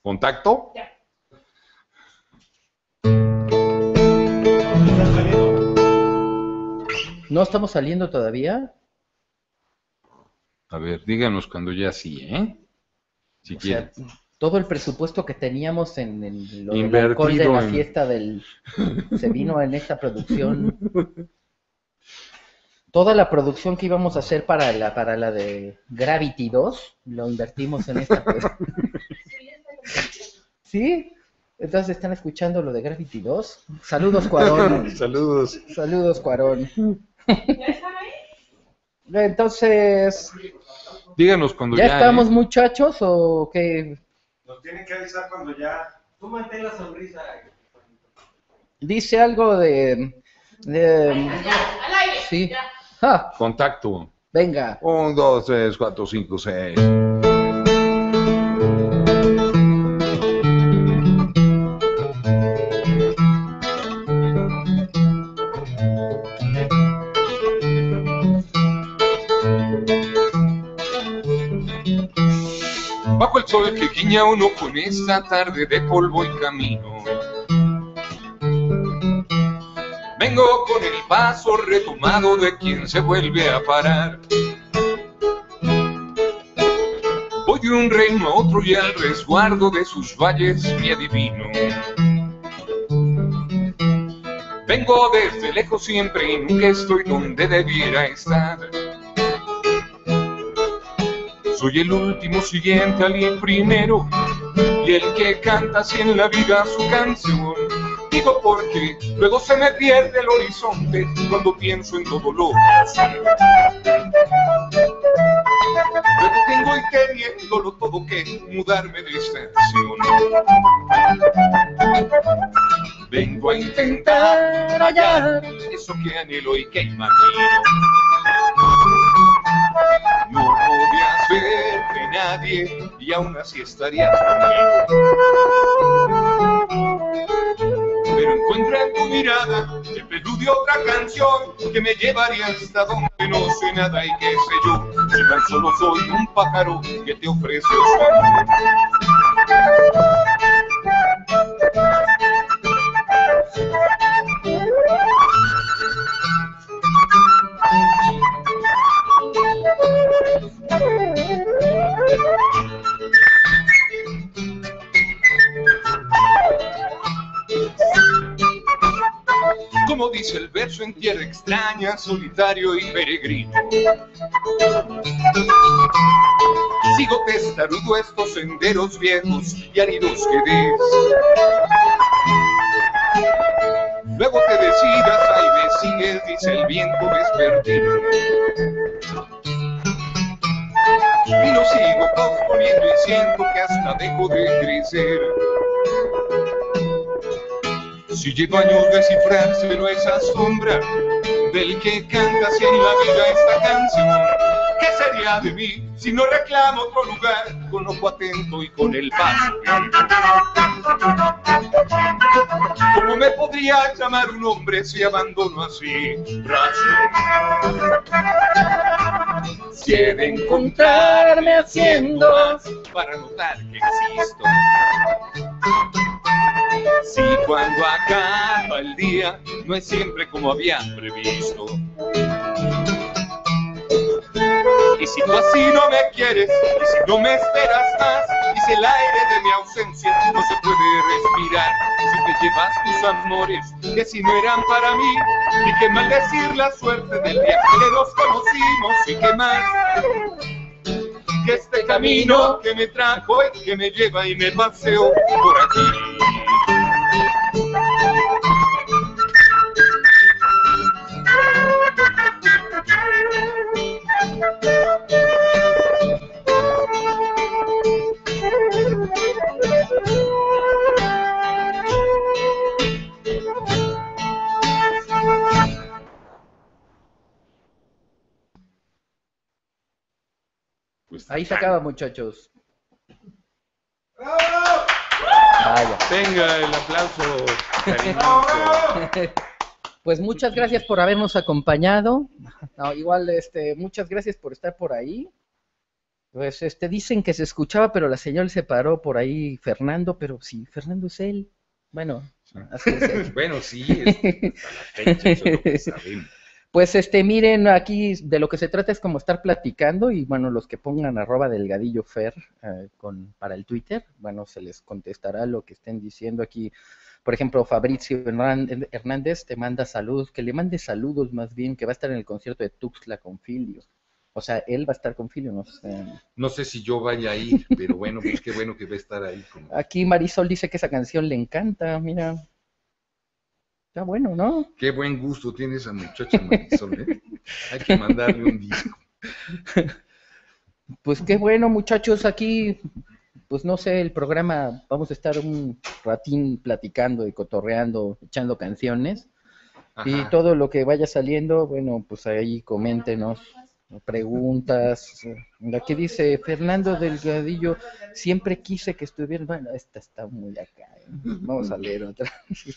¿Contacto? Ya. ¿No estamos saliendo todavía? A ver, díganos cuando ya sí, ¿eh? Si O sea, quieren. todo el presupuesto que teníamos en lo del alcohol de Invertido la en... fiesta se vino en esta producción. Toda la producción que íbamos a hacer para la de Gravity 2, lo invertimos en esta. ¿Sí? Entonces están escuchando lo de Gravity 2. Saludos, Cuarón. Saludos. Saludos, Cuarón. ¿Ya están ahí? Entonces, Díganos cuando ¿ya ya, estamos ¿eh? muchachos o qué? Nos tienen que avisar cuando ya... Tú mantén la sonrisa. Dice algo de Ya, al aire. sí. Ya. Ah, Contacto. venga. 1, 2, 3, 4, 5, 6. Bajo el sol que guiña uno con esta tarde de polvo y camino. Vengo con el paso retomado de quien se vuelve a parar. Voy de un reino a otro y al resguardo de sus valles me adivino. Vengo desde lejos siempre y nunca estoy donde debiera estar. Soy el último siguiente al primero y el que canta así en la vida su canción. Digo porque luego se me pierde el horizonte cuando pienso en todo lo que hacer. Luego tengo y queriéndolo todo que mudarme de estación. Vengo a intentar hallar eso que anhelo y que imagino. No podías ver de nadie y aún así estarías conmigo. Pero encuentro en tu mirada el preludio de otra canción que me llevaría hasta donde no sé nada y qué sé yo, si tan solo soy un pájaro que te ofrece su amor. Como dice el verso en tierra extraña, solitario y peregrino. Sigo testarudo estos senderos viejos y áridos que des. Luego te decidas, ahí me sigues, dice el viento vespertino. Y lo sigo posponiendo y siento que hasta dejo de crecer. Si llevo años descifrárselo esa sombra del que canta así en la vida esta canción. ¿Qué sería de mí si no reclamo otro lugar con ojo atento y con el paso? ¿Cómo me podría llamar un hombre si abandono así razón? Si he de encontrarme haciendo más para notar que existo. Si cuando acaba el día no es siempre como había previsto. Y si tú así no me quieres, y si no me esperas más, y si el aire de mi ausencia no se puede respirar, si te llevas tus amores que si no eran para mí, y qué maldecir la suerte del día que nos conocimos, y qué más que este camino que me trajo y que me lleva y me paseó por aquí. Pues Ahí se acaba, muchachos. ¡Bravo! Vaya. Venga el aplauso cariñoso. Pues muchas gracias por habernos acompañado. No, igual, muchas gracias por estar por ahí. Pues dicen que se escuchaba, pero la señal se paró por ahí Fernando, pero sí, Fernando es él. Bueno, así es. Bueno, sí, hasta la fecha, eso es lo que sabemos. Pues miren, aquí de lo que se trata es como estar platicando y bueno, los que pongan @delgadillofer para el Twitter, bueno, se les contestará lo que estén diciendo aquí. Por ejemplo, Fabrizio Hernández te manda saludos, que le mande saludos más bien, que va a estar en el concierto de Tuxtla con Filio. O sea, él va a estar con Filio, no sé. No sé si yo vaya a ir, pero bueno, pues qué bueno que va a estar ahí. Aquí Marisol dice que esa canción le encanta, mira. Está bueno, ¿no? Qué buen gusto tiene esa muchacha Marisol, ¿eh? Hay que mandarle un disco. Pues qué bueno, muchachos, aquí, pues no sé, el programa, vamos a estar un ratín platicando y cotorreando, echando canciones. Ajá. Y todo lo que vaya saliendo, bueno, pues ahí coméntenos, preguntas. Aquí dice Fernando Delgadillo, siempre quise que estuviera. Bueno, esta está muy acá. Vamos a leer otra.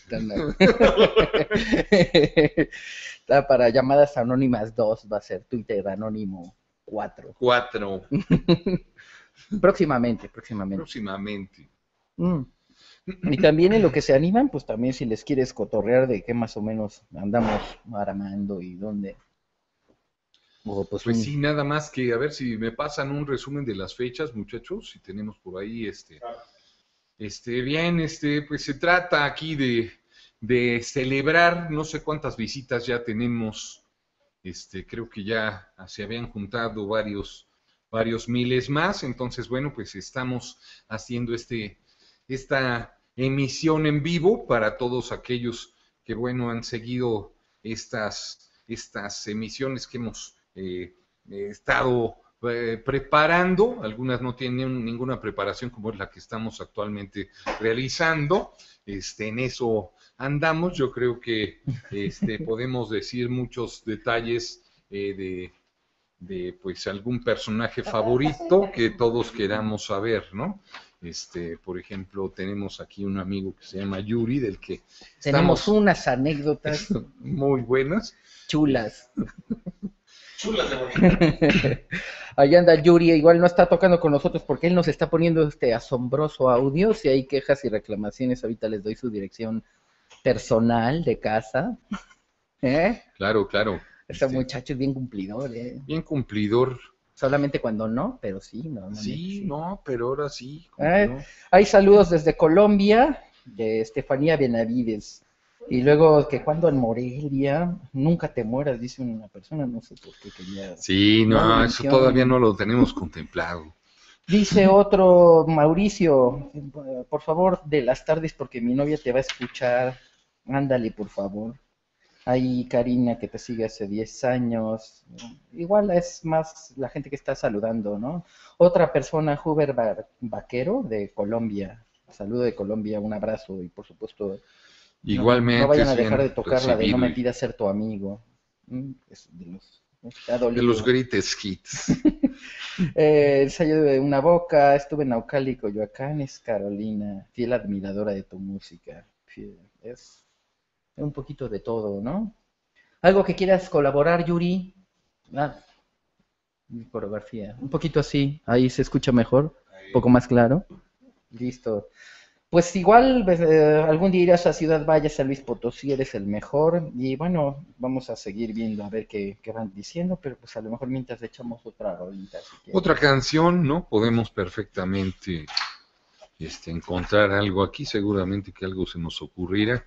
Está para llamadas anónimas 2, va a ser Twitter anónimo 4. 4. Próximamente. Y también en lo que se animan, pues también si les quieres cotorrear de qué más o menos andamos armando y dónde. Pues sí, nada más que a ver si me pasan un resumen de las fechas, muchachos, si tenemos por ahí bien, pues se trata aquí de celebrar, no sé cuántas visitas ya tenemos, creo que ya se habían juntado varios miles más, entonces bueno, pues estamos haciendo esta emisión en vivo para todos aquellos que bueno han seguido estas emisiones que hemos estado preparando, algunas no tienen ninguna preparación como es la que estamos actualmente realizando, en eso andamos, yo creo que podemos decir muchos detalles de pues algún personaje favorito que todos queramos saber, ¿no? Por ejemplo, tenemos aquí un amigo que se llama Yuri, del que tenemos unas anécdotas muy buenas, chulas. Chulas de bonita. Ahí anda Yuri, igual no está tocando con nosotros porque él nos está poniendo este asombroso audio. Si hay quejas y reclamaciones, ahorita les doy su dirección personal de casa. Claro. Ese muchacho es bien cumplidor, Bien cumplidor. Solamente cuando no, pero sí, no. Sí, no, pero ahora sí. Hay saludos desde Colombia, de Estefanía Benavides. Y luego que cuando en Morelia, nunca te mueras, dice una persona, no sé por qué quería. Sí, no, eso todavía no lo tenemos contemplado. Dice otro, Mauricio, por favor, de las tardes, porque mi novia te va a escuchar. Ándale, por favor. Hay Karina que te sigue hace 10 años. Igual es más la gente que está saludando, ¿no? Otra persona, Huber Vaquero, de Colombia. Saludo de Colombia, un abrazo y por supuesto... Igualmente. No vayan a dejar de tocarla de No me pidas ser tu amigo. De los greatest hits. El sello de una boca, estuve en Naucali, Coyoacán, es Carolina, fiel admiradora de tu música. Es un poquito de todo, ¿no? ¿Algo que quieras colaborar, Yuri? Mi coreografía. Un poquito así, ahí se escucha mejor, un poco más claro. Listo. Pues igual algún día irás a Ciudad Valles, a Luis Potosí, eres el mejor. Y bueno, vamos a seguir viendo a ver qué van diciendo, pero pues a lo mejor mientras echamos otra rolita. Si otra canción, ¿no? Podemos perfectamente encontrar algo aquí, seguramente que algo se nos ocurrirá.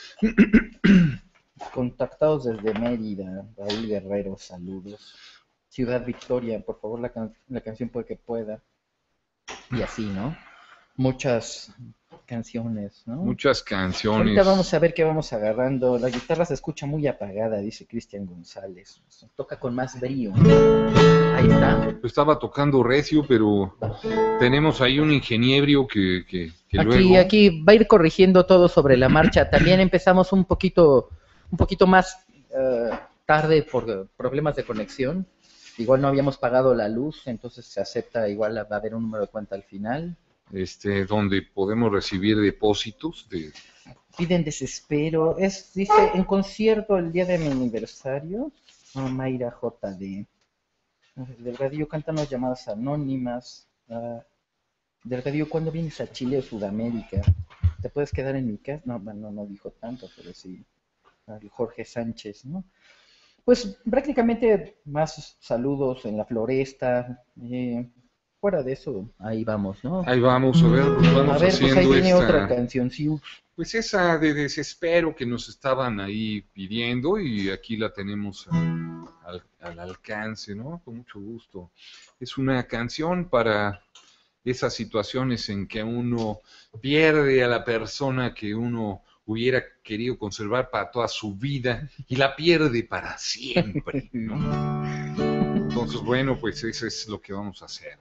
Contactados desde Mérida, Raúl Guerrero, saludos. Ciudad Victoria, por favor, la canción puede que pueda. Y así, ¿no? Muchas canciones, ¿no? Muchas canciones. Ahorita vamos a ver qué vamos agarrando. La guitarra se escucha muy apagada, dice Cristian González. Toca con más brío. Ahí está. Estaba tocando recio, pero tenemos ahí un ingeniero que luego... Aquí va a ir corrigiendo todo sobre la marcha. También empezamos un poquito más tarde por problemas de conexión. Igual no habíamos pagado la luz, entonces se acepta, igual va a haber un número de cuenta al final. Donde podemos recibir depósitos de... Piden desespero. Dice, en concierto el día de mi aniversario. Mayra JD. Delgadillo, cántanos llamadas anónimas. Delgadillo, ¿cuándo vienes a Chile o Sudamérica? ¿Te puedes quedar en mi casa? No, bueno, no dijo tanto, pero sí. Al Jorge Sánchez, ¿no? Pues prácticamente más saludos en la floresta. Fuera de eso, ahí vamos, ¿no? Ahí vamos, a ver, pues A vamos ver, pues ahí haciendo viene otra esta, canción, sí. pues esa de desespero que nos estaban ahí pidiendo y aquí la tenemos al alcance, ¿no? Con mucho gusto. Es una canción para esas situaciones en que uno pierde a la persona que uno hubiera querido conservar para toda su vida y la pierde para siempre, ¿no? Entonces, bueno, pues eso es lo que vamos a hacer.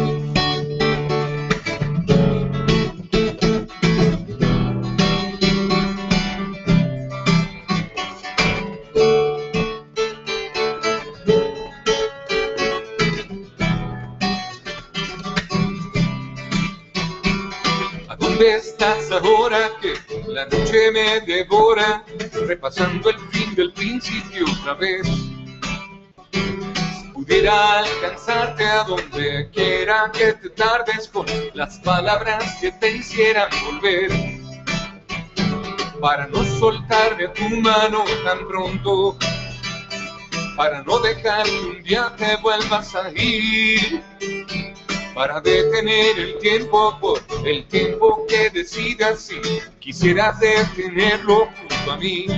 ¿Dónde estás ahora que la noche me devora? Repasando el fin del principio otra vez. Si pudiera alcanzarte a donde quiera que te tardes con las palabras que te hicieran volver, para no soltarme a tu mano tan pronto, para no dejar que un día te vuelvas a ir, para detener el tiempo por el tiempo que decidas, si quisieras detenerlo junto a mí.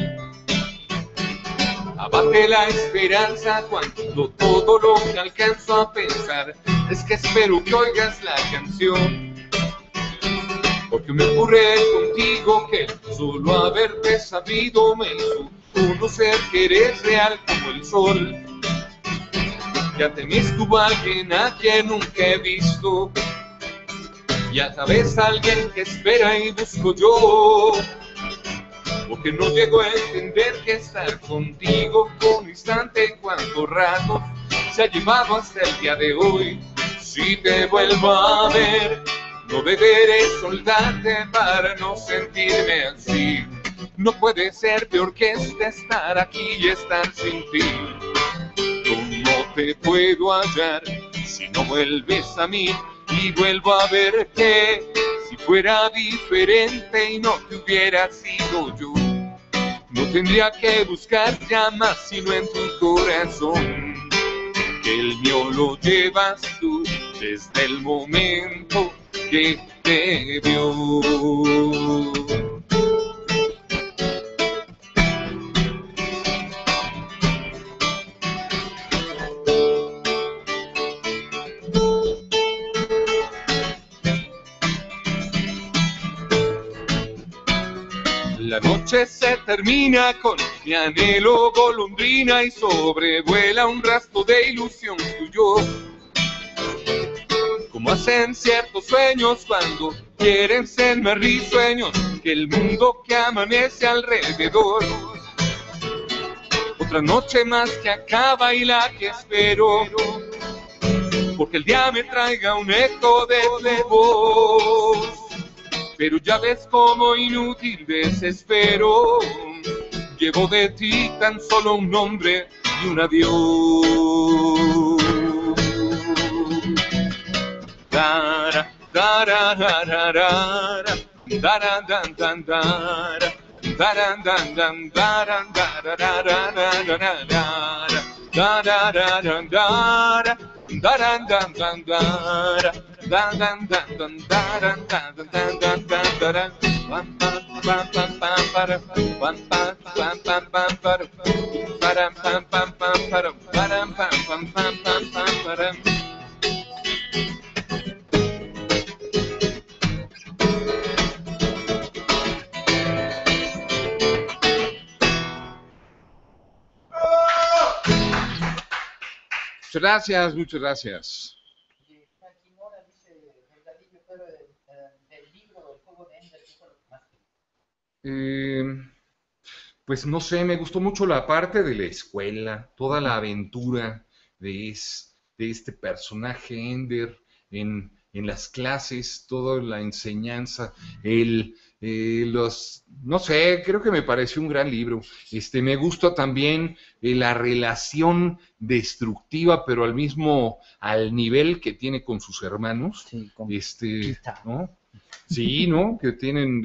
Abate la esperanza cuando todo lo que alcanzo a pensar es que espero que oigas la canción, porque me ocurre contigo que solo haberte sabido me hizo conocer que eres real como el sol. Ya tenés tú a alguien a quien nunca he visto, ya sabes a alguien que espera y busco yo, porque no llego a entender que estar contigo con un instante y cuántos ratos se ha llevado hasta el día de hoy. Si te vuelvo a ver, no deberé soltarte para no sentirme así. No puede ser peor que estar aquí y estar sin ti. ¿Cómo te puedo hallar si no vuelves a mí? Y vuelvo a verte si fuera diferente y no te hubiera sido yo. No tendría que buscar ya más sino en tu corazón, que el mío lo llevas tú desde el momento que te vio. La noche se termina con mi anhelo golondrina y sobrevuela un rastro de ilusión tuyo, como hacen ciertos sueños cuando quieren ser más risueños que el mundo que amanece alrededor. Otra noche más que acaba y la que espero, porque el día me traiga un eco de voz. Pero ya ves como inútil desespero, llevo de ti tan solo un nombre y un adiós. Dara, dara, dara, dara, dara, dan, dan, dara, daran, dan, dan, daran, dara, dara, dara, dara, dara, dara, dara, daran, dan, dan, dara. Dan dan dan dan dan dan dan dan dan dan pam pam pam pam pam para pam pam pam pam pam para pam pam pam pam para pam pam pam pam pam para. Muchas gracias, muchas gracias. Pues no sé, me gustó mucho la parte de la escuela, toda la aventura de este personaje Ender en las clases, toda la enseñanza, el no sé, creo que me pareció un gran libro. Me gusta también la relación destructiva, pero al nivel que tiene con sus hermanos. Sí, con Pita, ¿no? Sí, ¿no? Que tienen,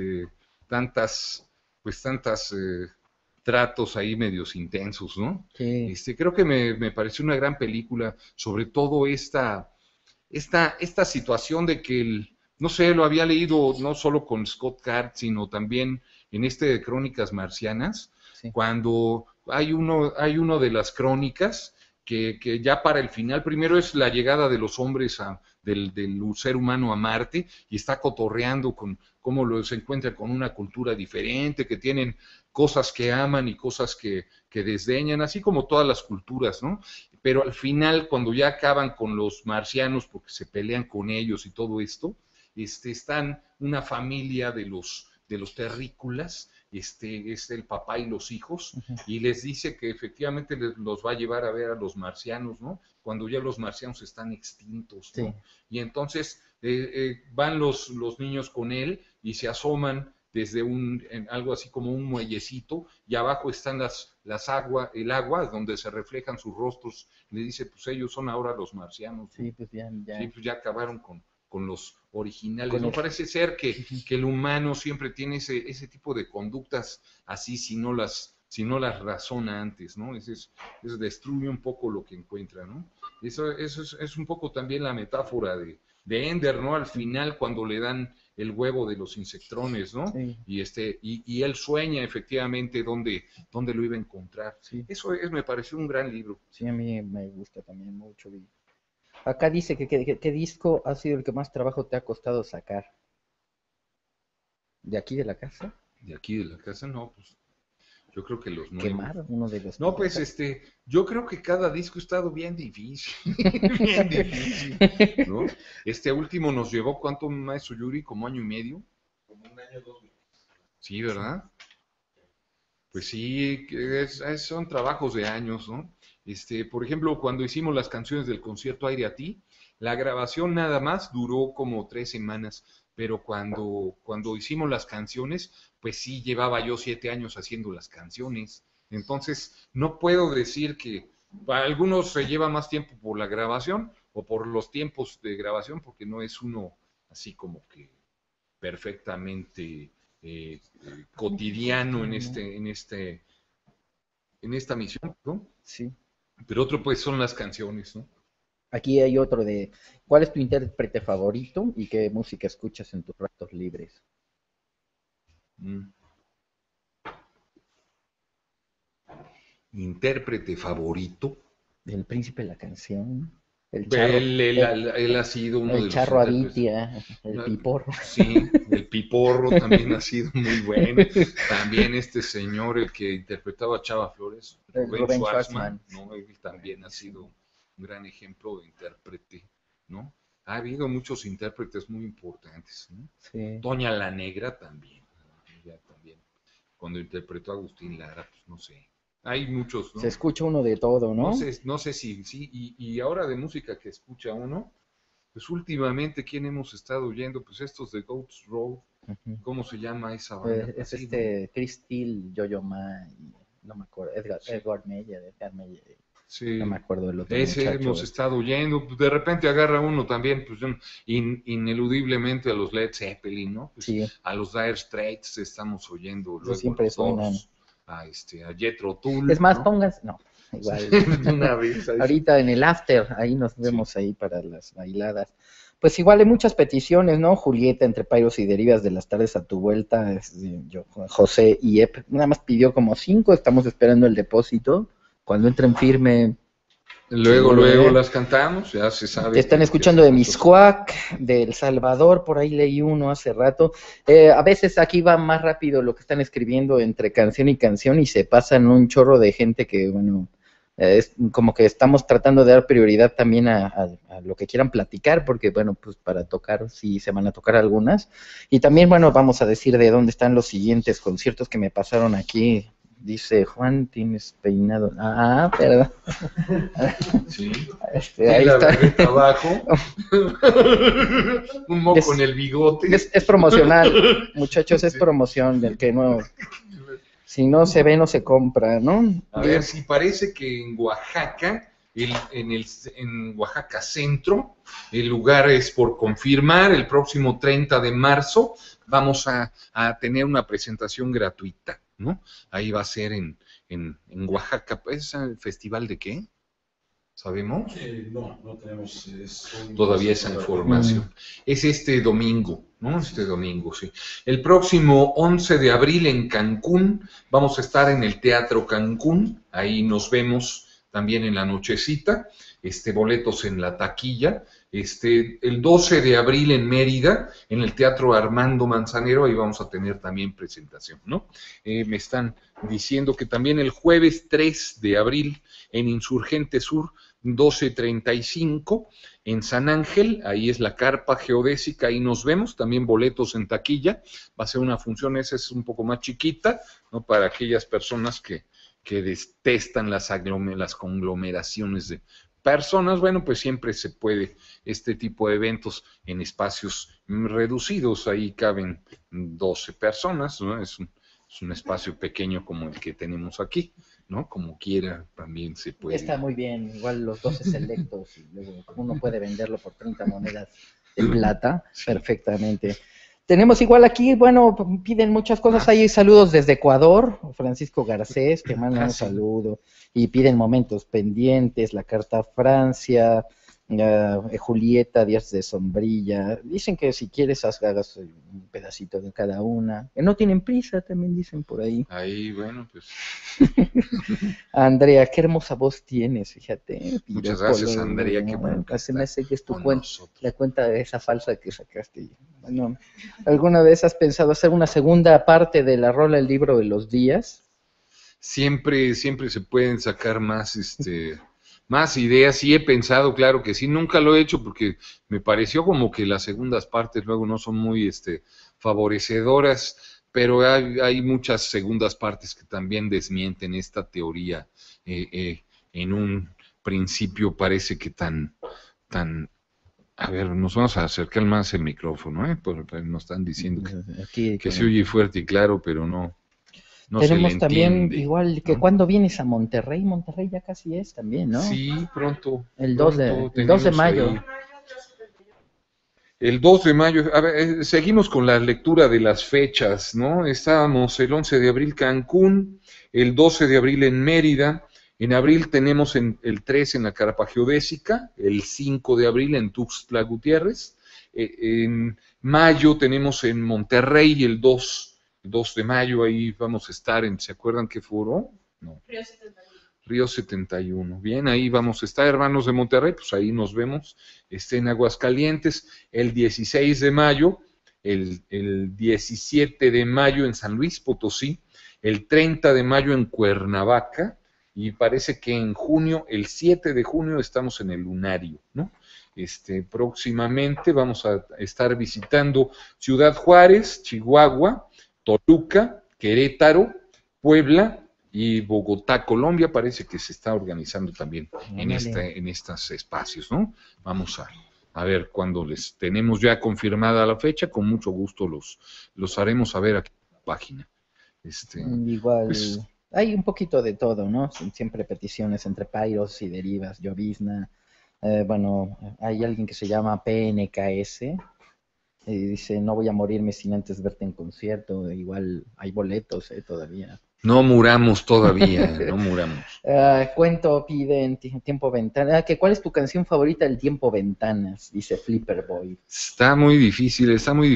tantas tratos ahí medios intensos, ¿no? Sí. Creo que me pareció una gran película, sobre todo esta situación de que no sé, lo había leído no solo con Scott Card, sino también en de Crónicas Marcianas, Sí. cuando hay uno de las crónicas que ya para el final, primero es la llegada de los hombres del ser humano a Marte, y está cotorreando con cómo se encuentra con una cultura diferente, que tienen cosas que aman y cosas que desdeñan, así como todas las culturas, ¿no? Pero al final, cuando ya acaban con los marcianos, porque se pelean con ellos y todo esto, están una familia de los terrícolas, es el papá y los hijos, y les dice que efectivamente los va a llevar a ver a los marcianos, ¿no? Cuando ya los marcianos están extintos, ¿no? Sí. Y entonces van los niños con él y se asoman desde algo así como un muellecito, y abajo están el agua donde se reflejan sus rostros. Le dice, pues ellos son ahora los marcianos, ¿no? Sí, pues ya. Sí, pues ya acabaron con los originales. No parece ser que el humano siempre tiene ese tipo de conductas así si no las razona antes, ¿no? Eso destruye un poco lo que encuentra, ¿no? Eso es un poco también la metáfora de Ender, ¿no? Al final, cuando le dan el huevo de los insectrones, ¿no? Sí. Y él sueña efectivamente dónde lo iba a encontrar. Sí. Eso me pareció un gran libro. Sí, a mí me gusta también mucho. Acá dice ¿qué disco ha sido el que más trabajo te ha costado sacar? ¿De aquí de la casa? De aquí de la casa, no, pues yo creo que los nuevos. ¿Quemar uno de los? No, pues yo creo que cada disco ha estado bien difícil, bien difícil, ¿no? Último nos llevó, ¿cuánto, maestro Yuri? ¿Como año y medio? Como un año, 2 meses. Sí, ¿verdad? Pues sí, son trabajos de años, ¿no? Por ejemplo, cuando hicimos las canciones del concierto Aire a ti, la grabación nada más duró como 3 semanas, pero cuando hicimos las canciones, pues sí, llevaba yo 7 años haciendo las canciones. Entonces, no puedo decir que para algunos se lleva más tiempo por la grabación o por los tiempos de grabación, porque no es uno así como que perfectamente cotidiano en esta misión, ¿no? Sí. Pero otro pues son las canciones, ¿no? Aquí hay otro de, ¿cuál es tu intérprete favorito y qué música escuchas en tus ratos libres? Intérprete favorito. El príncipe de la canción. El charro, él ha sido uno de los Charro Avitia, el Piporro. Sí, el Piporro también ha sido muy bueno. También este señor, el que interpretaba a Chava Flores, Rubén Schwarzman, ¿no? Él también ha sido un gran ejemplo de intérprete, ¿no? Ha habido muchos intérpretes muy importantes, ¿no? Sí. Toña la Negra también, cuando interpretó a Agustín Lara, pues no sé. Hay muchos, ¿no? Se escucha uno de todo, ¿no? No sé si sí, y ahora de música que escucha uno, pues últimamente, ¿quién hemos estado oyendo? Pues estos de Goats Road, ¿cómo se llama esa banda? Es Chris Steele, Yo-Yo Ma, no me acuerdo, Edgar Meyer, sí. No me acuerdo del otro Ese muchacho. Hemos estado oyendo, pues de repente agarra uno también, pues ineludiblemente a los Led Zeppelin, ¿no? Pues sí. A los Dire Straits estamos oyendo, luego siempre suenan. A Jethro Tull. Es más, ¿no? pónganse, no, igual. Una vez ahí. Ahorita en el after, ahí nos vemos ahí para las bailadas. Pues igual hay muchas peticiones, ¿no? Julieta, entre pairos y derivas de las tardes a tu vuelta, José y Ep, nada más pidió como 5, estamos esperando el depósito. Cuando entren firme. Luego las cantamos, ya se sabe. Te están escuchando de Mixcoac, de El Salvador, por ahí leí uno hace rato. A veces aquí va más rápido lo que están escribiendo entre canción y canción y se pasan un chorro de gente que, bueno, es como que estamos tratando de dar prioridad también a lo que quieran platicar, porque, bueno, pues para tocar, sí se van a tocar algunas. Y también, bueno, vamos a decir de dónde están los siguientes conciertos que me pasaron aquí Dice, Juan, tienes peinado. Ah, perdón. Sí. Ahí la está. barreta abajo. Un moco en el bigote. Es promocional, muchachos, es Sí. promoción del que no. Si no se ve, no se compra, ¿no? A ver, si parece que en Oaxaca, en Oaxaca Centro, el lugar es por confirmar, el próximo 30 de marzo vamos a tener una presentación gratuita, ¿no? Ahí va a ser en Oaxaca. ¿Es el festival de qué? ¿Sabemos? No tenemos Todavía esa información. Es este domingo, ¿no? Este domingo, sí. El próximo 11 de abril en Cancún, vamos a estar en el Teatro Cancún, ahí nos vemos también en la nochecita, boletos en la taquilla. El 12 de abril en Mérida, en el Teatro Armando Manzanero, ahí vamos a tener también presentación, ¿no? Me están diciendo que también el jueves 3 de abril en Insurgente Sur, 12:35, en San Ángel, ahí es la carpa geodésica, ahí nos vemos, también boletos en taquilla, va a ser una función, esa es un poco más chiquita, ¿no? Para aquellas personas que detestan las conglomeraciones de personas, bueno, pues siempre se puede este tipo de eventos en espacios reducidos, ahí caben 12 personas, ¿no? Es un espacio pequeño como el que tenemos aquí, ¿no? Como quiera, también se puede. Está muy bien, igual los 12 selectos, y luego uno puede venderlo por 30 monedas de plata, perfectamente. Tenemos igual aquí, bueno, piden muchas cosas, hay saludos desde Ecuador, Francisco Garcés, que manda un saludo, y piden momentos pendientes, la carta a Francia, Julieta Díaz de Sombrilla, dicen que si quieres hagas un pedacito de cada una, que no tienen prisa, también dicen por ahí. Ahí, bueno, pues. Andrea, qué hermosa voz tienes, fíjate. Muchas gracias, Andrea, qué bueno. Se me hace que es tu cuenta, la cuenta de esa falsa que sacaste. Bueno, ¿alguna vez has pensado hacer una segunda parte de la rola El Libro de los Días? Siempre se pueden sacar más ideas, sí he pensado, claro que sí, nunca lo he hecho porque me pareció como que las segundas partes luego no son muy favorecedoras, pero hay muchas segundas partes que también desmienten esta teoría. En un principio parece que tan, a ver, nos vamos a acercar más el micrófono, porque nos están diciendo que se oye fuerte y claro, pero no. No tenemos también, igual que ¿no? cuando vienes a Monterrey, Monterrey ya casi es también, ¿no? Sí, pronto. El 2 de mayo. Ahí. El 2 de mayo, a ver, seguimos con la lectura de las fechas, ¿no? Estábamos el 11 de abril Cancún, el 12 de abril en Mérida, en abril tenemos el 3 en la Carpa Geodésica, el 5 de abril en Tuxtla Gutiérrez, en mayo tenemos en Monterrey el 2 de mayo, ahí vamos a estar ¿se acuerdan qué foro? No. Río 71. Bien, ahí vamos a estar, hermanos de Monterrey, pues ahí nos vemos, en Aguascalientes, el 16 de mayo, el 17 de mayo en San Luis Potosí, el 30 de mayo en Cuernavaca, y parece que en junio, el 7 de junio, estamos en el Lunario, ¿no? Próximamente vamos a estar visitando Ciudad Juárez, Chihuahua, Toluca, Querétaro, Puebla y Bogotá, Colombia. Parece que se está organizando también en estos espacios, ¿no? Vamos a ver cuando les tenemos ya confirmada la fecha, con mucho gusto los haremos saber aquí en la página. Igual, pues, hay un poquito de todo, ¿no? Siempre peticiones entre pairos y derivas, llovizna. Bueno, hay alguien que se llama PNKS, y dice, no voy a morirme sin antes verte en concierto. Igual hay boletos todavía. No muramos todavía, no muramos. Cuento piden Tiempo Ventanas. ¿Cuál es tu canción favorita del Tiempo Ventanas? Dice Flipper Boy. Está muy difícil,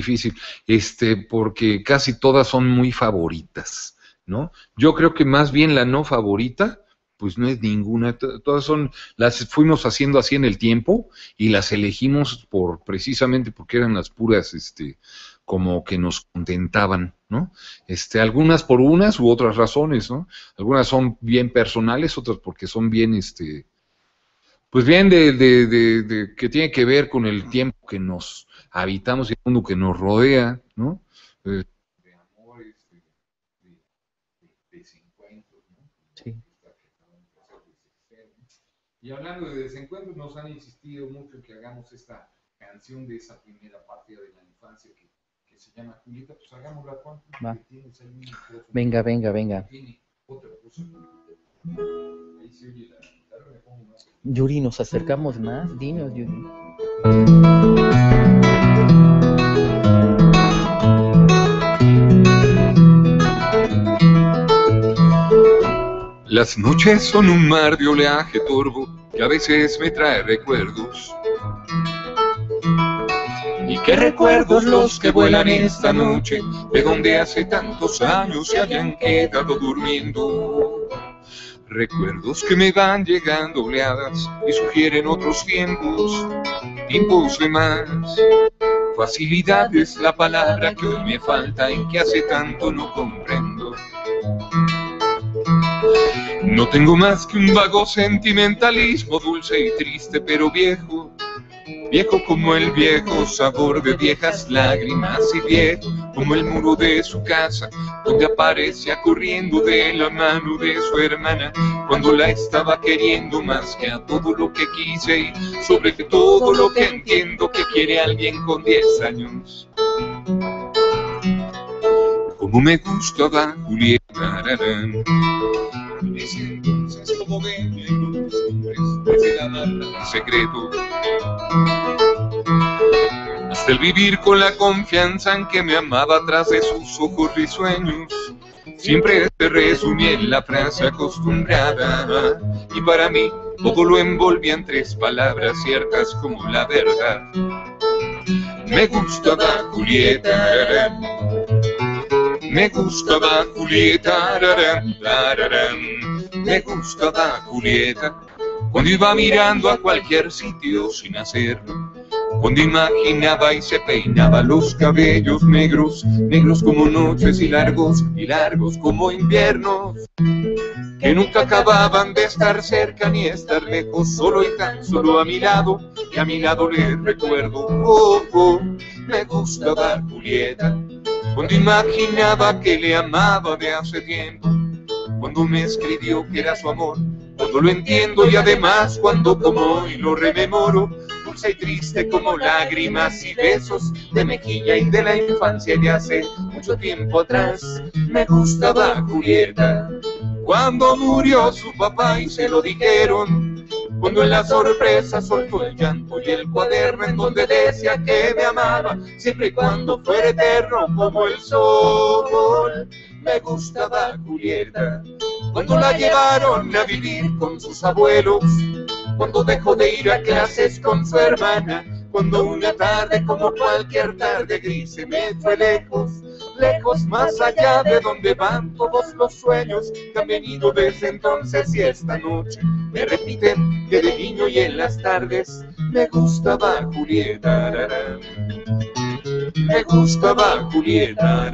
porque casi todas son muy favoritas, ¿no? Yo creo que más bien la no favorita, pues no es ninguna, todas las fuimos haciendo así en el tiempo y las elegimos precisamente porque eran las puras, como que nos contentaban, ¿no? Algunas por unas u otras razones, ¿no? Algunas son bien personales, otras porque son bien, pues bien de que tiene que ver con el tiempo que nos habitamos y el mundo que nos rodea, ¿no? De amores, de 50 Y hablando de desencuentros, nos han insistido mucho en que hagamos esta canción de esa primera partida de la infancia que se llama Julieta. Pues hagámosla, Juan. Va. Tienes ahí un micrófono. Venga, venga, venga. Tiene otra cosa. Ahí se oye la guitarra, me pongo más. Yuri, ¿nos acercamos más? Dinos, Yuri. Las noches son un mar de oleaje torvo que a veces me trae recuerdos. Y qué recuerdos los que vuelan esta noche, de donde hace tantos años se hayan quedado durmiendo. Recuerdos que me van llegando oleadas y sugieren otros tiempos, tiempos de más. Facilidad es la palabra que hoy me falta, en que hace tanto no comprendo. No tengo más que un vago sentimentalismo, dulce y triste pero viejo, viejo como el viejo sabor de viejas lágrimas y viejo como el muro de su casa, donde aparecía corriendo de la mano de su hermana, cuando la estaba queriendo más que a todo lo que quise y sobre todo lo que entiendo que quiere alguien con 10 años. Como me gustaba Julieta, en ese entonces como ven en los hombres, desde la mala en secreto, hasta el vivir con la confianza en que me amaba tras de sus ojos risueños, siempre se resumía en la frase acostumbrada, y para mí todo lo envolvía en 3 palabras ciertas como la verdad. Me gustaba Julieta, me gustaba Julieta, me gustaba Julieta, cuando iba mirando a cualquier sitio sin hacerlo, cuando imaginaba y se peinaba los cabellos negros, negros como noches y largos como inviernos, que nunca acababan de estar cerca ni estar lejos, solo y tan solo a mi lado, y a mi lado le recuerdo, oh, oh, me gustaba Julieta, cuando imaginaba que le amaba de hace tiempo, cuando me escribió que era su amor, cuando lo entiendo y además cuando como hoy lo rememoro, dulce y triste como lágrimas y besos de mejilla y de la infancia de hace mucho tiempo atrás. Me gustaba Julieta, cuando murió su papá y se lo dijeron, cuando en la sorpresa soltó el llanto y el cuaderno en donde decía que me amaba, siempre y cuando fuera eterno como el sol. Me gustaba Julieta, cuando la llevaron a vivir con sus abuelos, cuando dejó de ir a clases con su hermana, cuando una tarde como cualquier tarde gris se me fue lejos, lejos más allá de donde van todos los sueños que han venido desde entonces, y esta noche me repiten que de niño y en las tardes me gustaba Julieta. Me gustaba Julieta,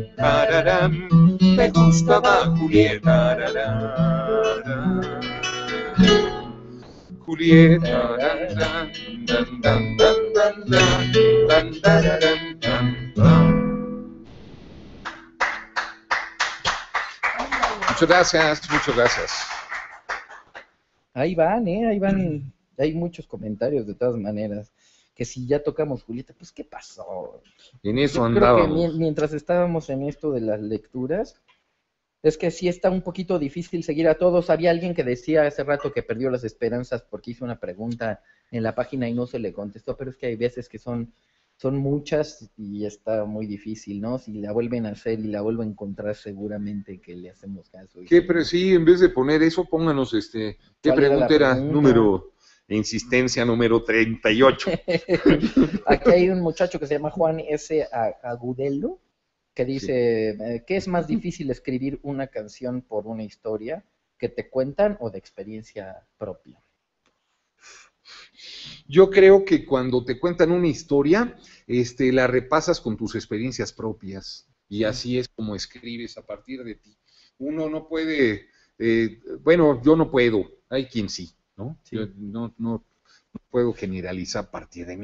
me gustaba Julieta, Julieta. Muchas gracias, muchas gracias. Ahí van, ahí van. Hay muchos comentarios de todas maneras. Que si ya tocamos Julieta, pues ¿qué pasó? En eso Yo creo que andábamos. mientras estábamos en esto de las lecturas, es que sí está un poquito difícil seguir a todos. Había alguien que decía hace rato que perdió las esperanzas porque hizo una pregunta en la página y no se le contestó, pero es que hay veces que son muchas y está muy difícil, ¿no? Si la vuelven a hacer y la vuelvo a encontrar, seguramente que le hacemos caso. ¿Qué? Pero sí, en vez de poner eso, pónganos ¿qué ¿Cuál era la pregunta era? pregunta? Número, insistencia número 38. Aquí hay un muchacho que se llama Juan S. Agudelo, que dice, ¿qué es más difícil, escribir una canción por una historia que te cuentan o de experiencia propia? Yo creo que cuando te cuentan una historia, la repasas con tus experiencias propias, y así es como escribes a partir de ti. Uno no puede, bueno, yo no puedo, hay quien sí, ¿no? Sí. Yo no puedo generalizar a partir de mí.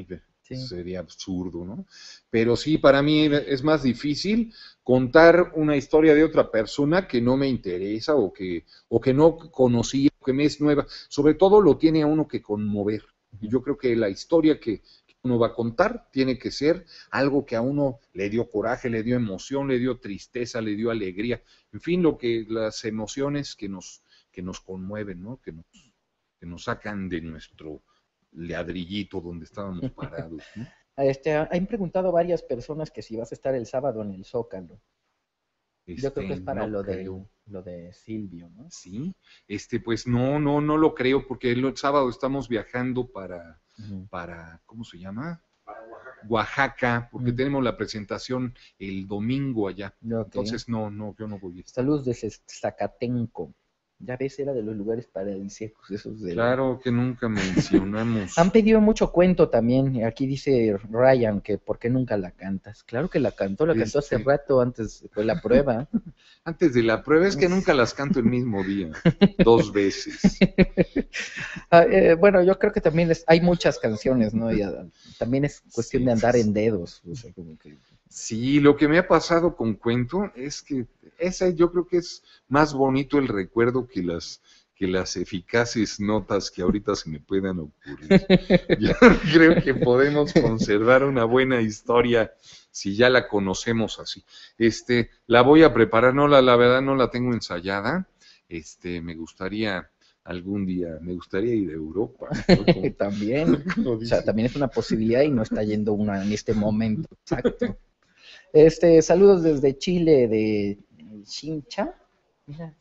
Sí. sería absurdo, ¿no? Pero sí, para mí es más difícil contar una historia de otra persona que no me interesa o que no conocí, o que me es nueva. Sobre todo lo tiene a uno que conmover. Y yo creo que la historia que uno va a contar tiene que ser algo que a uno le dio coraje, le dio emoción, le dio tristeza, le dio alegría. En fin, las emociones que nos conmueven, ¿no? Que nos sacan de nuestro ladrillito donde estábamos parados, ¿no? Han preguntado varias personas que si vas a estar el sábado en el Zócalo. Yo creo que es para No creo. lo de Silvio, ¿no? Sí, pues no lo creo, porque el sábado estamos viajando para, ¿cómo se llama? Oaxaca, porque tenemos la presentación el domingo allá. Ok. Entonces, no, yo no voy a estar. Saludos desde Zacatenco. Ya ves, era de los lugares paradisíacos esos de... Claro que nunca mencionamos. Han pedido mucho cuento también. Aquí dice Ryan que ¿por qué nunca la cantas? Claro que la cantó hace rato antes de la prueba. Antes de la prueba, es que nunca las canto el mismo día, 2 veces. Bueno, yo creo que también hay muchas canciones, ¿no? Y, también es cuestión de andar en dedos. O sea, como que... Sí, lo que me ha pasado con cuento es que yo creo que es más bonito el recuerdo que las eficaces notas que ahorita se me puedan ocurrir. Yo creo que podemos conservar una buena historia si ya la conocemos así. La voy a preparar, la verdad no la tengo ensayada. Me gustaría algún día, ir a Europa, ¿no? También, o sea, también es una posibilidad y no está yendo una en este momento, exacto. Saludos desde Chile, de Chincha. Mira,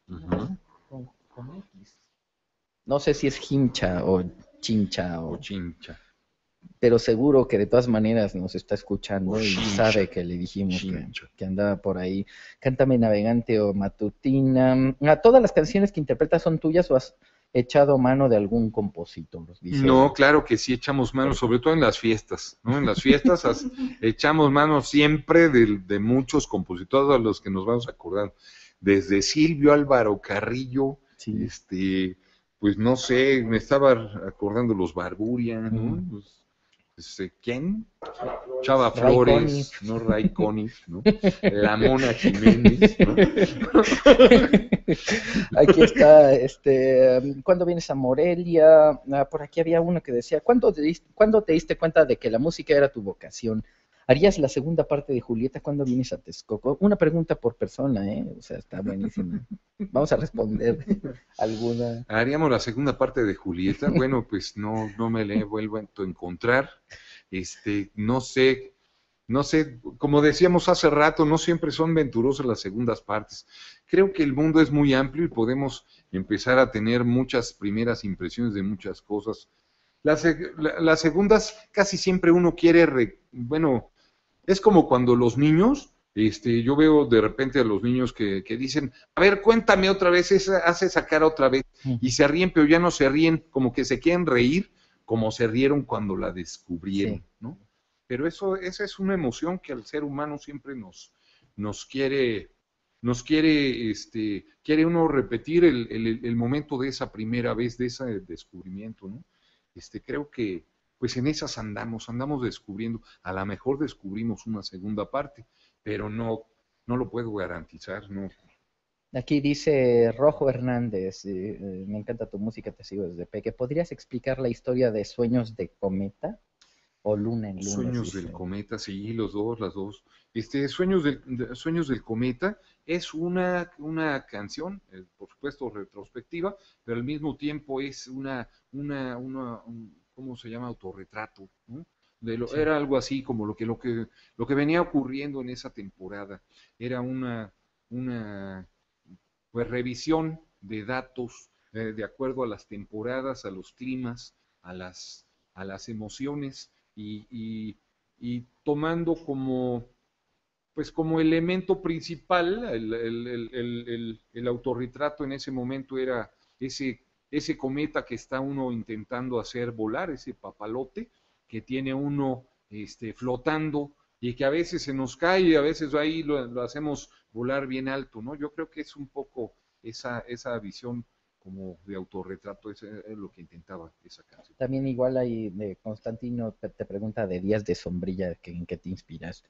con X. No sé si es Hincha o Chincha o Chincha, pero seguro que de todas maneras nos está escuchando y Chincha. sabe que le dijimos que andaba por ahí. Cántame Navegante o Matutina. Todas las canciones que interpretas son tuyas o has echado mano de algún compositor. No, claro que sí echamos mano, sobre todo en las fiestas, ¿no? En las fiestas echamos mano siempre de muchos compositores a los que nos vamos acordando. Desde Silvio, Álvaro Carrillo, sí. Pues no sé, me estaba acordando los Barburia, ¿no? ¿Quién? Chava Flores, ¿no? Ray Conniff, ¿no? La Mona Jiménez, ¿no? Aquí está, ¿cuándo vienes a Morelia? Por aquí había uno que decía, ¿cuándo te diste cuenta de que la música era tu vocación? ¿Harías la segunda parte de Julieta cuando vienes a Texcoco? Una pregunta por persona, ¿eh? O sea, está buenísima. Vamos a responder alguna. ¿Haríamos la segunda parte de Julieta? Bueno, pues no me la he vuelto a encontrar. No sé, como decíamos hace rato, no siempre son venturosas las segundas partes. Creo que el mundo es muy amplio y podemos empezar a tener muchas primeras impresiones de muchas cosas. Las segundas casi siempre uno quiere, es como cuando los niños, yo veo de repente a los niños que dicen, a ver, cuéntame otra vez, hace esa cara otra vez, y se ríen, pero ya no se ríen, como que se quieren reír, como se rieron cuando la descubrieron, ¿no? Pero esa es una emoción que al ser humano siempre nos quiere uno repetir el momento de esa primera vez, de ese descubrimiento, ¿no? Creo que pues en esas andamos descubriendo, a lo mejor descubrimos una segunda parte, pero no lo puedo garantizar, ¿no? Aquí dice Rojo Hernández, me encanta tu música, te sigo desde peque. ¿Podrías explicar la historia de Sueños de Cometa o Luna en Luna? Sueños del Cometa, sí, las dos. Sueños del Cometa es una canción, por supuesto retrospectiva, pero al mismo tiempo es ¿cómo se llama? Autorretrato, ¿no? Sí. Era algo así como lo que venía ocurriendo en esa temporada. Era una pues revisión de datos de acuerdo a las temporadas, a los climas, a las emociones y tomando como elemento principal el autorretrato en ese momento era ese cometa que está uno intentando hacer volar, ese papalote que tiene uno flotando y que a veces se nos cae y a veces ahí lo hacemos volar bien alto, ¿no? Yo creo que es un poco esa visión como de autorretrato, eso es lo que intentaba esa canción. También igual hay de Constantino te pregunta de Días de Sombrilla, ¿en qué te inspiraste?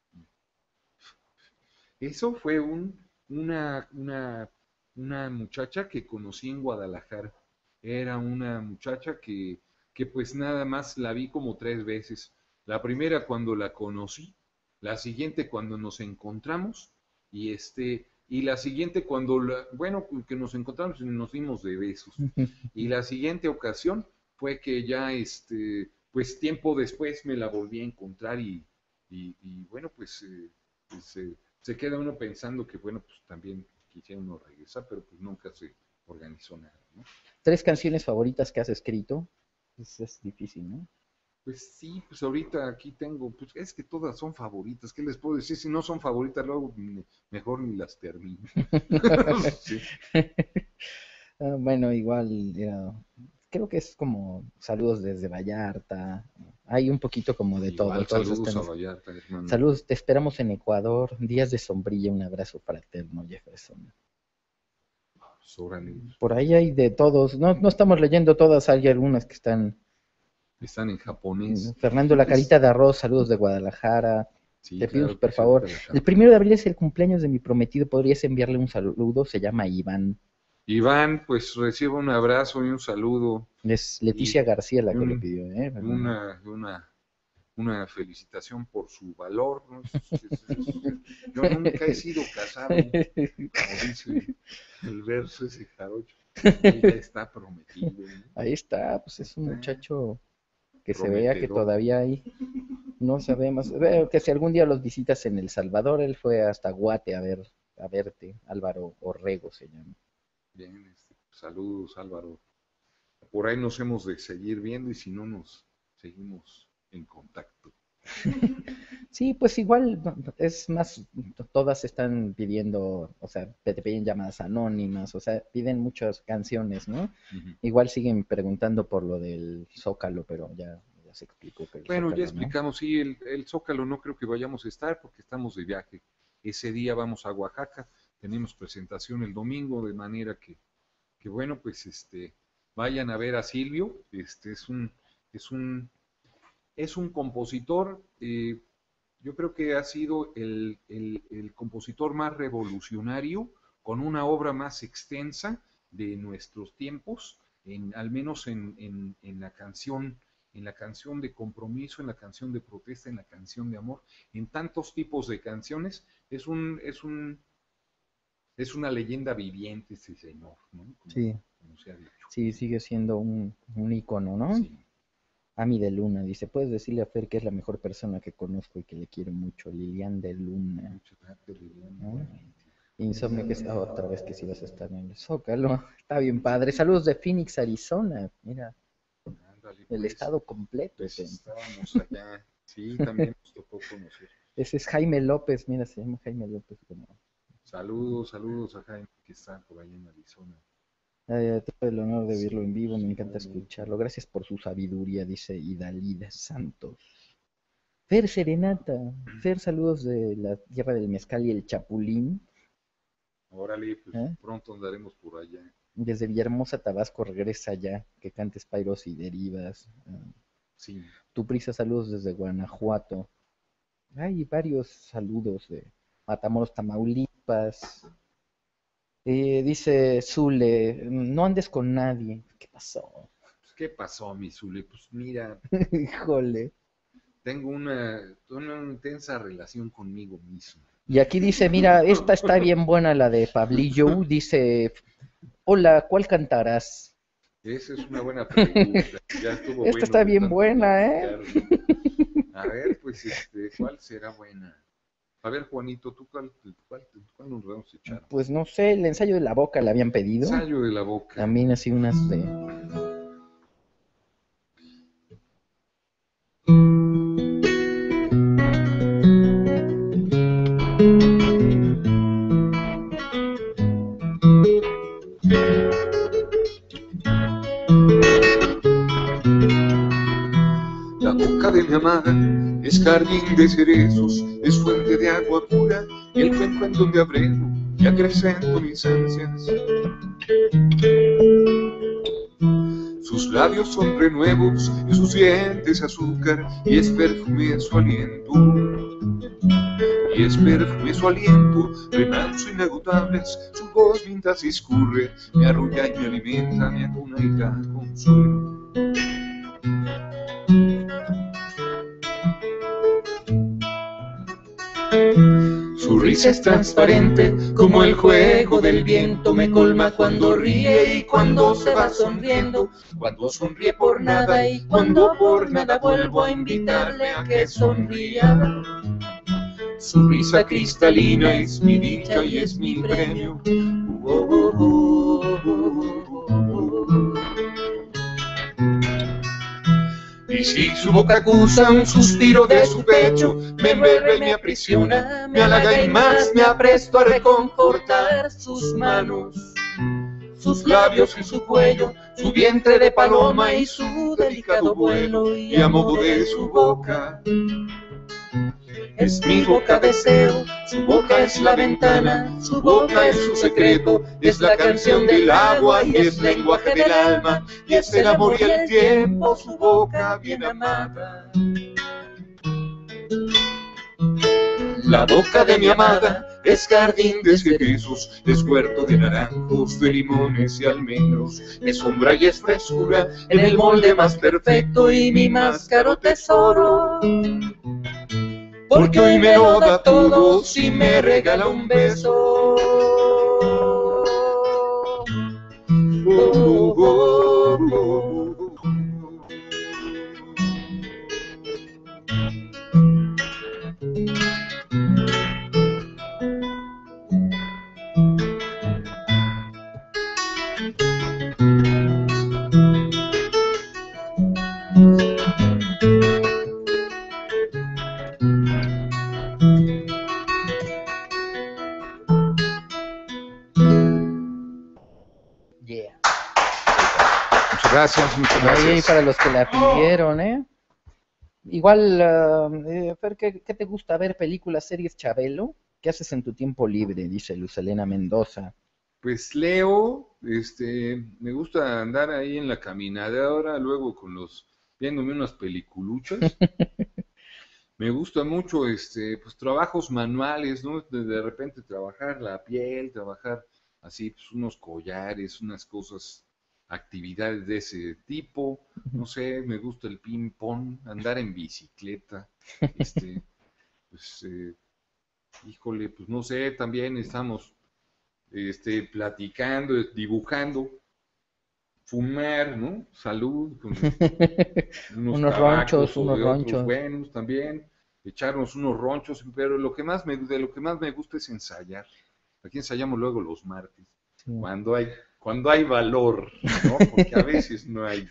Eso fue una muchacha que conocí en Guadalajara. Era una muchacha que pues nada más la vi como 3 veces. La primera cuando la conocí, la siguiente cuando nos encontramos y la siguiente cuando, bueno, que nos encontramos y nos dimos de besos. Y la siguiente ocasión fue que ya, pues tiempo después me la volví a encontrar y bueno, pues, se queda uno pensando que, bueno, pues también quisiera uno regresar, pero pues nunca se organizó nada, ¿no? 3 canciones favoritas que has escrito. Es difícil, ¿no? Pues sí, pues ahorita aquí tengo, pues es que todas son favoritas, ¿qué les puedo decir? Si no son favoritas, luego mejor ni las termino. Sí. Bueno, igual, creo que es como saludos desde Vallarta. Hay un poquito como de todo. Igual, todos saludos están- a Vallarta, hermano. Saludos, te esperamos en Ecuador. Días de Sombrilla, un abrazo fraterno, Jefferson. Pues, órale, Por ahí hay de todos. No estamos leyendo todas, hay algunas que están. están en japonés. Fernando La Carita de Arroz, saludos de Guadalajara. Sí, Te pido, claro por que sí, favor. ahorita la El canto. 1 de abril es el cumpleaños de mi prometido. ¿Podrías enviarle un saludo? Se llama Iván. Iván, pues reciba un abrazo y un saludo, Es Leticia García la que le pidió, ¿eh? una felicitación por su valor, ¿no? Yo nunca he sido casado, como dice el verso ese jarocho. Ella está prometido, ¿no? Ahí está, pues es un muchacho que se Prometedor. vea que todavía hay. No sabemos. Veo que si algún día los visitas en El Salvador, él fue hasta Guate a verte. Álvaro Orrego se llama. Bien, saludos Álvaro. Por ahí nos hemos de seguir viendo y si no nos seguimos en contacto. Sí, pues igual es más, todas están pidiendo, o sea, te piden llamadas anónimas, o sea, piden muchas canciones, ¿no? Ujú. Igual siguen preguntando por lo del Zócalo, pero ya se explicó que el Bueno, Zócalo, ya ¿no? explicamos, sí, el Zócalo no creo que vayamos a estar porque estamos de viaje. Ese día vamos a Oaxaca, tenemos presentación el domingo, de manera que bueno, pues vayan a ver a Silvio, es un compositor, yo creo que ha sido el compositor más revolucionario, con una obra más extensa de nuestros tiempos, al menos en la canción de compromiso, en la canción de protesta, en la canción de amor, en tantos tipos de canciones, es una leyenda viviente ese señor, ¿no? Como se ha dicho. Sí, sigue siendo un ícono, ¿no? Sí. Ami de Luna dice, ¿puedes decirle a Fer que es la mejor persona que conozco y que le quiero mucho? Lilian de Luna. Muchas gracias, Liliana. ¿No? Insomnio, que es otra vez que si vas a estar en el Zócalo. Está bien padre. Saludos de Phoenix, Arizona. Mira, Ándale, el pues, estado completo. pues estábamos allá. Sí, también nos tocó conocer. Ese es Jaime López. Mira, se llama Jaime López. Saludos a Jaime que está por ahí en Arizona. Tuve el honor de verlo en vivo, me encanta escucharlo. Gracias por su sabiduría, dice Idalida Santos. Fer Serenata. Fer, saludos de la tierra del mezcal y el chapulín. Órale, pues ¿Eh? pronto andaremos por allá. Desde Villahermosa, Tabasco, regresa ya, que cantes Pairos y Derivas. Sí. Tu prisa, saludos desde Guanajuato. Hay varios saludos de Matamoros, Tamaulipas. Dice Zule, no andes con nadie. ¿Qué pasó? Pues, ¿qué pasó, mi Zule? Pues mira, Híjole. tengo una intensa relación conmigo mismo. Y aquí dice, mira, esta está bien buena, la de Pablillo. Dice, hola, ¿cuál cantarás? Esa es una buena pregunta. Ya estuvo Esta bueno está de bien tanto buena, ¿eh? platicar, ¿no? A ver, pues, ¿cuál será buena? A ver, Juanito, ¿tú cuál nos vamos a echar? Pues no sé, el ensayo de la boca le habían pedido. Ensayo de la boca. También así unas de... La boca de mi amada es jardín de cerezos, es fuente de agua pura, y el cuenco en donde abrego y acrecento mis ansias. labios son renuevos y sus dientes azúcar, y es perfume su aliento. Y es perfume su aliento, remanso inagotables, su voz mientras discurre, me arrulla y me alimenta, me acuna y da consuelo. Su risa es transparente como el juego del viento, me colma cuando ríe y cuando se va sonriendo, cuando sonríe por nada y cuando por nada vuelvo a invitarle a que sonría. Su risa cristalina es mi dicha y es mi premio. Y si su boca acusa un suspiro de su pecho, me envuelve y me aprisiona, me halaga y más me apresto a reconfortar sus manos, sus labios y su cuello, su vientre de paloma y su delicado vuelo, y a modo de su boca. Es mi boca deseo, su boca es la ventana, su boca es su secreto, es la canción del agua y es lenguaje del alma, y es el amor y el tiempo, su boca bien amada. La boca de mi amada es jardín de cerezos, es huerto de naranjos, de limones y almendros, es sombra y es frescura en el molde más perfecto y mi más caro tesoro. Porque hoy me lo da todo si me regala un beso. Yeah. Muchas gracias, muchas Ahí gracias. para los que la pidieron, ¿eh? Igual, Fer, ¿qué te gusta ver? ¿Películas, series, Chabelo? ¿Qué haces en tu tiempo libre? Dice Luz Helena Mendoza. Pues leo, me gusta andar ahí en la caminadora, luego viéndome unas peliculuchas. Me gusta mucho, pues trabajos manuales, ¿no? De repente trabajar la piel, trabajar así, pues unos collares, unas cosas, actividades de ese tipo. No sé, me gusta el ping pong, andar en bicicleta, pues, híjole, pues no sé, también estamos, platicando, dibujando, fumar, ¿no? Salud, con unos Unos tabacos ronchos, o unos de otros ronchos. buenos también, echarnos unos ronchos, pero de lo que más me gusta es ensayar. Aquí ensayamos luego los martes, Sí. cuando hay valor, ¿no? Porque a veces no hay.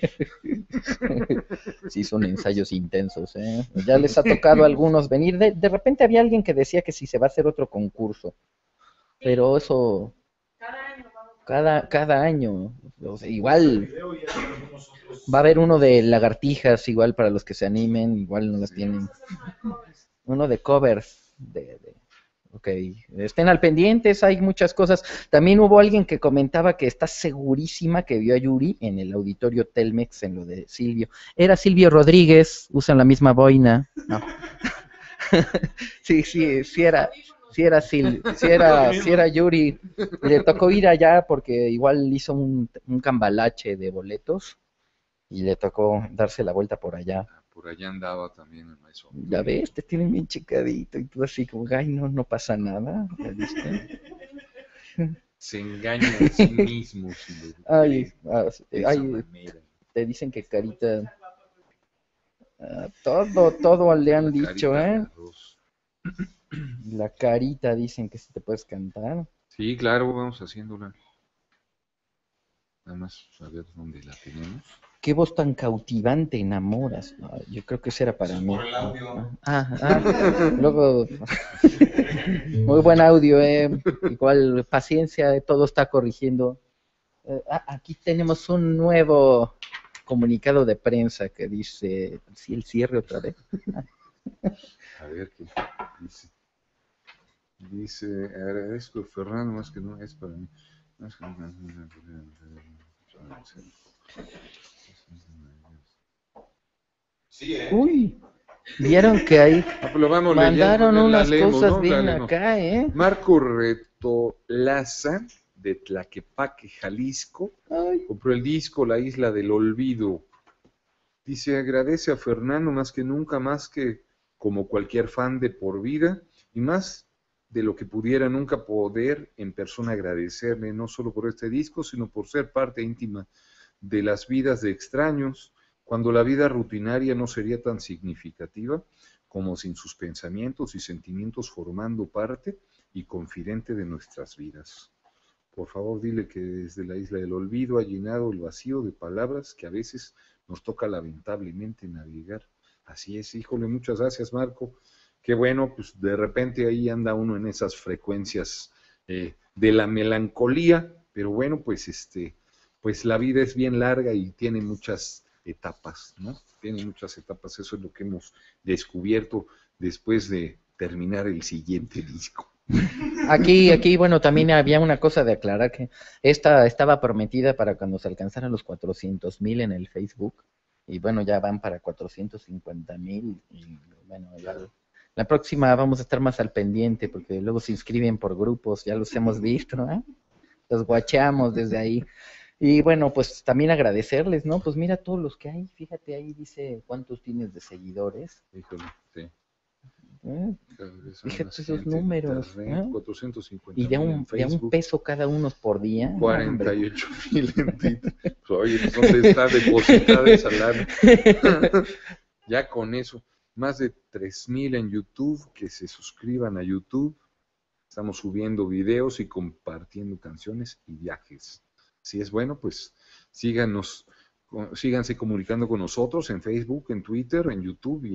Sí, son ensayos intensos, ¿eh? Ya les ha tocado a algunos venir. De repente había alguien que decía que si se va a hacer otro concurso, pero eso Cada año vamos. cada año. O sea, igual va a haber uno de lagartijas, igual para los que se animen, igual no las tienen. Uno de covers. Ok, estén al pendientes, hay muchas cosas. También hubo alguien que comentaba que está segurísima que vio a Yuri en el auditorio Telmex en lo de Silvio. Era Silvio Rodríguez, usan la misma boina. No. Sí era Yuri. Le tocó ir allá porque igual hizo un cambalache de boletos y le tocó darse la vuelta por allá. Por allá andaba también el maestro. Ya ves, te tienen bien checadito y tú así como, ay, no pasa nada. ¿Ya viste? Se engaña a sí mismo. Ay, De esa ay, manera. te dicen que Carita, todo le han La dicho, carita de ¿eh? arroz. La Carita dicen que si te puedes cantar. Sí, claro, vamos haciéndola. Nada más a ver dónde la tenemos. Qué voz tan cautivante, enamoras. No, yo creo que eso era para mí. Por el audio. Luego, muy buen audio, igual paciencia, todo está corrigiendo. Aquí tenemos un nuevo comunicado de prensa que dice, sí, el cierre otra vez. A ver qué dice. Dice, agradezco Fernando, más que no es para mí. Sí, ¿eh? Uy, vieron que ahí Pues lo vamos mandaron leyendo, la unas leemos, cosas ¿no? La bien leemos. acá, ¿eh? Marco Retolaza, de Tlaquepaque, Jalisco, Ay, compró el disco La Isla del Olvido. Dice, agradece a Fernando más que nunca, más que como cualquier fan de por vida, y más de lo que pudiera nunca poder en persona agradecerle, no solo por este disco, sino por ser parte íntima de las vidas de extraños, cuando la vida rutinaria no sería tan significativa como sin sus pensamientos y sentimientos formando parte y confidente de nuestras vidas. Por favor, dile que desde la Isla del Olvido ha llenado el vacío de palabras que a veces nos toca lamentablemente navegar. Así es, híjole, muchas gracias, Marco. Qué bueno, pues de repente ahí anda uno en esas frecuencias de la melancolía, pero bueno, pues la vida es bien larga y tiene muchas etapas, ¿no? Tiene muchas etapas, eso es lo que hemos descubierto después de terminar el siguiente disco. aquí, bueno, también había una cosa de aclarar que esta estaba prometida para cuando se alcanzaran los 400,000 en el Facebook, y bueno, ya van para 450,000, y bueno, ya la próxima vamos a estar más al pendiente, porque luego se inscriben por grupos, ya los hemos visto, ¿eh? Los guacheamos desde ahí. Y bueno, pues también agradecerles, ¿no? Pues mira todos los que hay, fíjate, ahí dice cuántos tienes de seguidores, Híjole, sí. ¿eh? Cabeza Fíjate más esos gente, números, internet, ¿eh? 450 Y de en un Facebook, peso cada uno por día. No, hombre. 48,000 en Twitter. Pues, oye, pues ¿dónde está depositada esa lana? Ya con eso, más de 3,000 en YouTube, que se suscriban a YouTube. Estamos subiendo videos y compartiendo canciones y viajes. Si es bueno, pues síganse comunicando con nosotros en Facebook, en Twitter, en YouTube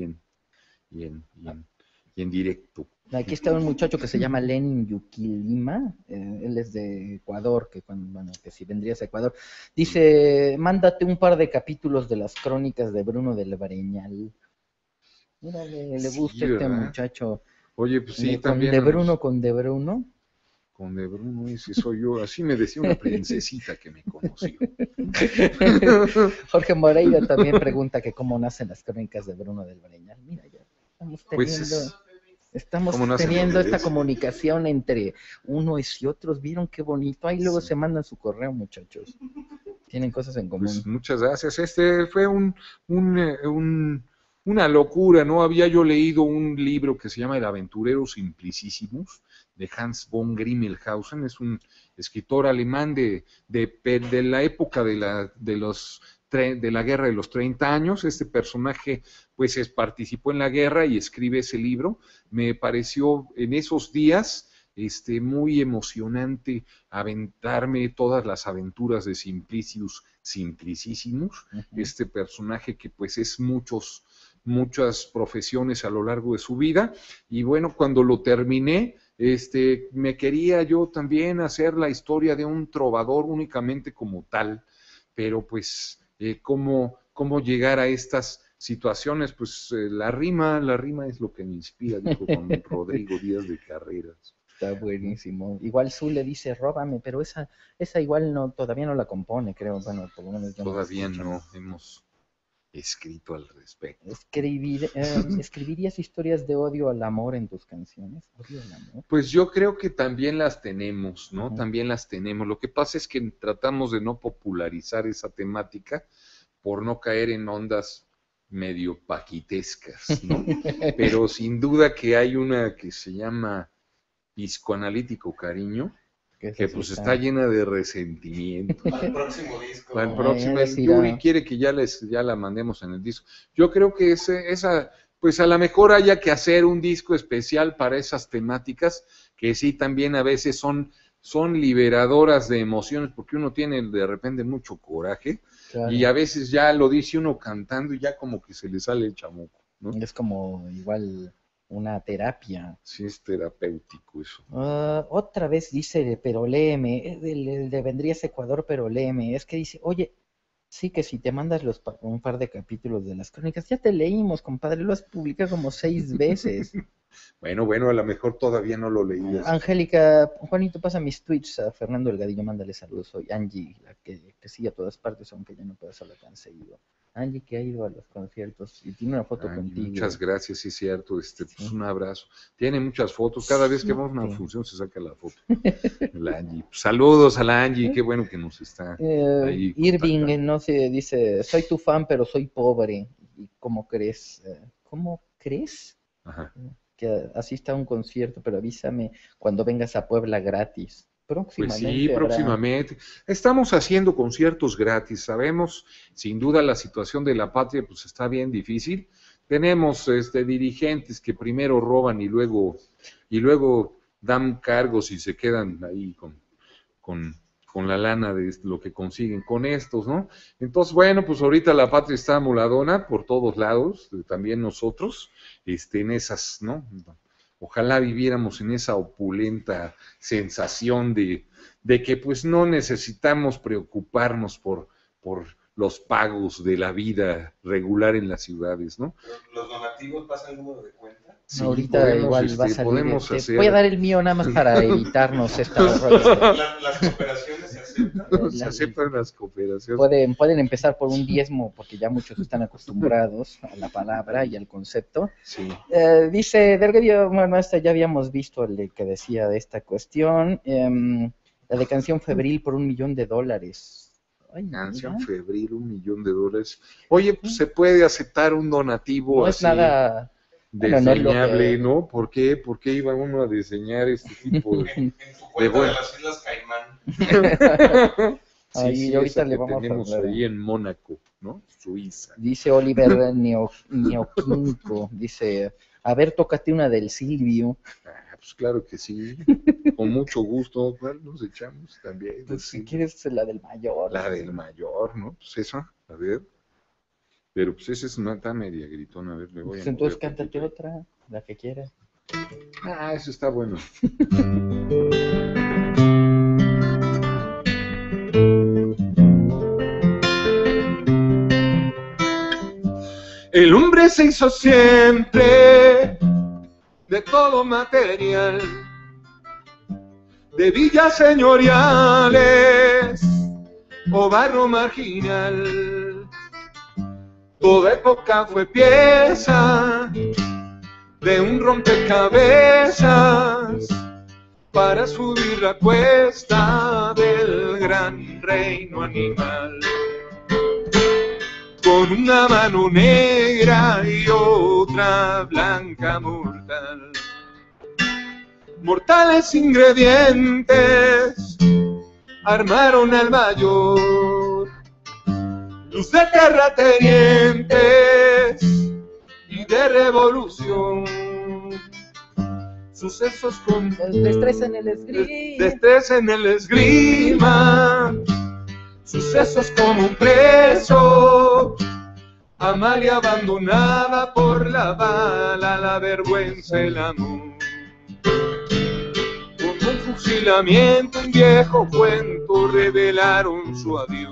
y en directo. Aquí está un muchacho que se llama Lenin Yukilima, él es de Ecuador, bueno, que si vendrías a Ecuador. Dice, mándate un par de capítulos de las crónicas de Bruno del Breñal. Mira, le Sí, gusta este ¿verdad? muchacho. Oye, pues sí, Con también de Bruno, con de Bruno. con de Bruno, ese soy yo. Así me decía una princesita que me conoció. Jorge Moreira también pregunta que cómo nacen las crónicas de Bruno del Breñal. Mira, ya estamos Pues estamos ¿cómo nacen teniendo esta ustedes? comunicación entre unos y otros. ¿Vieron qué bonito? Ahí luego Sí. se mandan su correo, muchachos. Tienen cosas en común. Pues muchas gracias. Este fue una locura, ¿no? Había yo leído un libro que se llama El aventurero Simplicissimus, de Hans von Grimmelshausen. Es un escritor alemán de la época de la guerra de los 30 años. Este personaje pues participó en la guerra y escribe ese libro. Me pareció en esos días muy emocionante aventarme todas las aventuras de Simplicius Simplicissimus, este personaje que pues es muchas profesiones a lo largo de su vida. Y bueno, cuando lo terminé, me quería yo también hacer la historia de un trovador únicamente como tal, pero pues cómo llegar a estas situaciones, pues la rima es lo que me inspira, dijo don Rodrigo Díaz de Carreras. Está buenísimo. Igual Zul le dice, róbame, pero esa igual todavía no la compone, creo. Bueno, por lo menos yo Todavía la escucho. no hemos escrito al respecto. ¿Escribirías historias de odio al amor en tus canciones? ¿Odio al amor? Pues yo creo que también las tenemos, ¿no? Ujú. También las tenemos. Lo que pasa es que tratamos de no popularizar esa temática por no caer en ondas medio paquitescas, ¿no? Pero sin duda que hay una que se llama Psicoanalítico Cariño, que pues está llena de resentimiento. Para el próximo disco. Para el ¿no? próximo, les Yuri irá. quiere que ya la mandemos en el disco. Yo creo que esa, pues a lo mejor haya que hacer un disco especial para esas temáticas, que sí también a veces son liberadoras de emociones, porque uno tiene de repente mucho coraje, Claro. y a veces ya lo dice uno cantando y ya como que se le sale el chamuco, ¿no? Es como igual una terapia. Sí, es terapéutico eso. Otra vez dice, pero léeme, vendrías a Ecuador, pero léeme. Es que dice, oye, sí que si te mandas un par de capítulos de las crónicas, ya te leímos, compadre, lo has publicado como 6 veces. Bueno, a lo mejor todavía no lo leí. Angélica, Juanito, pasa mis tweets a Fernando Delgadillo, mándale saludos. Soy Angie, la que sigue a todas partes, aunque ya no puede hacerlo tan seguido. Angie, que ha ido a los conciertos y tiene una foto contigo. Muchas gracias, sí es cierto. Pues un abrazo. Tiene muchas fotos. Cada vez que vamos a una función se saca la foto. La Angie. Saludos a la Angie. Qué bueno que nos está ahí. Irving, no sé, dice, soy tu fan, pero soy pobre. ¿Y cómo crees? ¿Cómo crees? Ajá. Que asista a un concierto, pero avísame cuando vengas a Puebla gratis. Próximamente. Pues sí, próximamente. Estamos haciendo conciertos gratis. Sabemos, sin duda, la situación de la patria pues está bien difícil. Tenemos dirigentes que primero roban y luego dan cargos y se quedan ahí con la lana de lo que consiguen con estos, ¿no? Entonces, bueno, pues ahorita la patria está moladona por todos lados, también nosotros, en esas, ¿no? Ojalá viviéramos en esa opulenta sensación de que pues no necesitamos preocuparnos por los pagos de la vida regular en las ciudades, ¿no? ¿Los donativos pasan el número de cuenta? Sí, ahorita igual va a salir. Voy a dar el mío nada más para evitarnos esta Las cooperaciones se aceptan. Se aceptan las cooperaciones. Pueden empezar por un diezmo, porque ya muchos están acostumbrados a la palabra y al concepto. Sí. Dice Delgadillo, bueno, ya habíamos visto el que decía de esta cuestión. La de Canción Febril por $1,000,000. Ay, Canción Febril, $1,000,000. Oye, pues se puede aceptar un donativo no así. Es nada Diseñable, ¿no? ¿Por qué? ¿Por qué iba uno a diseñar este tipo de... En tu cuenta de las Islas Caimán. Ahí sí, ahorita esa le que vamos tenemos a hablar. ahí en Mónaco, ¿no? Suiza. Dice Oliver Neoquinco, dice, a ver, tócate una del Silvio. Pues claro que sí, con mucho gusto. ¿Cuál nos echamos también? Pues si quieres la del mayor. La del mayor, ¿no? Pues esa, a ver. Pero pues esa es una tan media gritona, a ver, le voy Pues a entonces mover cántate poquito. otra, la que quieras. Eso está bueno. El hombre se hizo siempre de todo material, de villas señoriales o barro marginal. Toda época fue pieza de un rompecabezas para subir la cuesta del gran reino animal. Con una mano negra y otra blanca mortal. Mortales ingredientes armaron al mayor. Luz de terratenientes y de revolución. Sucesos con Destreza en el esgrima. destreza en el esgrima. Sucesos como un preso, Amalia abandonada por la bala, la vergüenza, el amor. Con un fusilamiento, un viejo cuento, revelaron su adiós.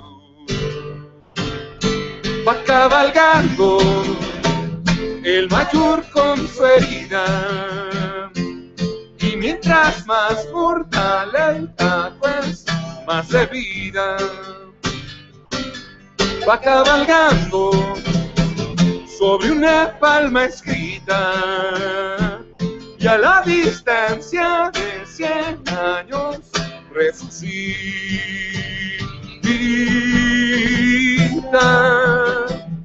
Va cabalgando el mayor con su herida, y mientras más mortal el taco es, más de vida. Va cabalgando sobre una palma escrita, y a la distancia de 100 años resucita.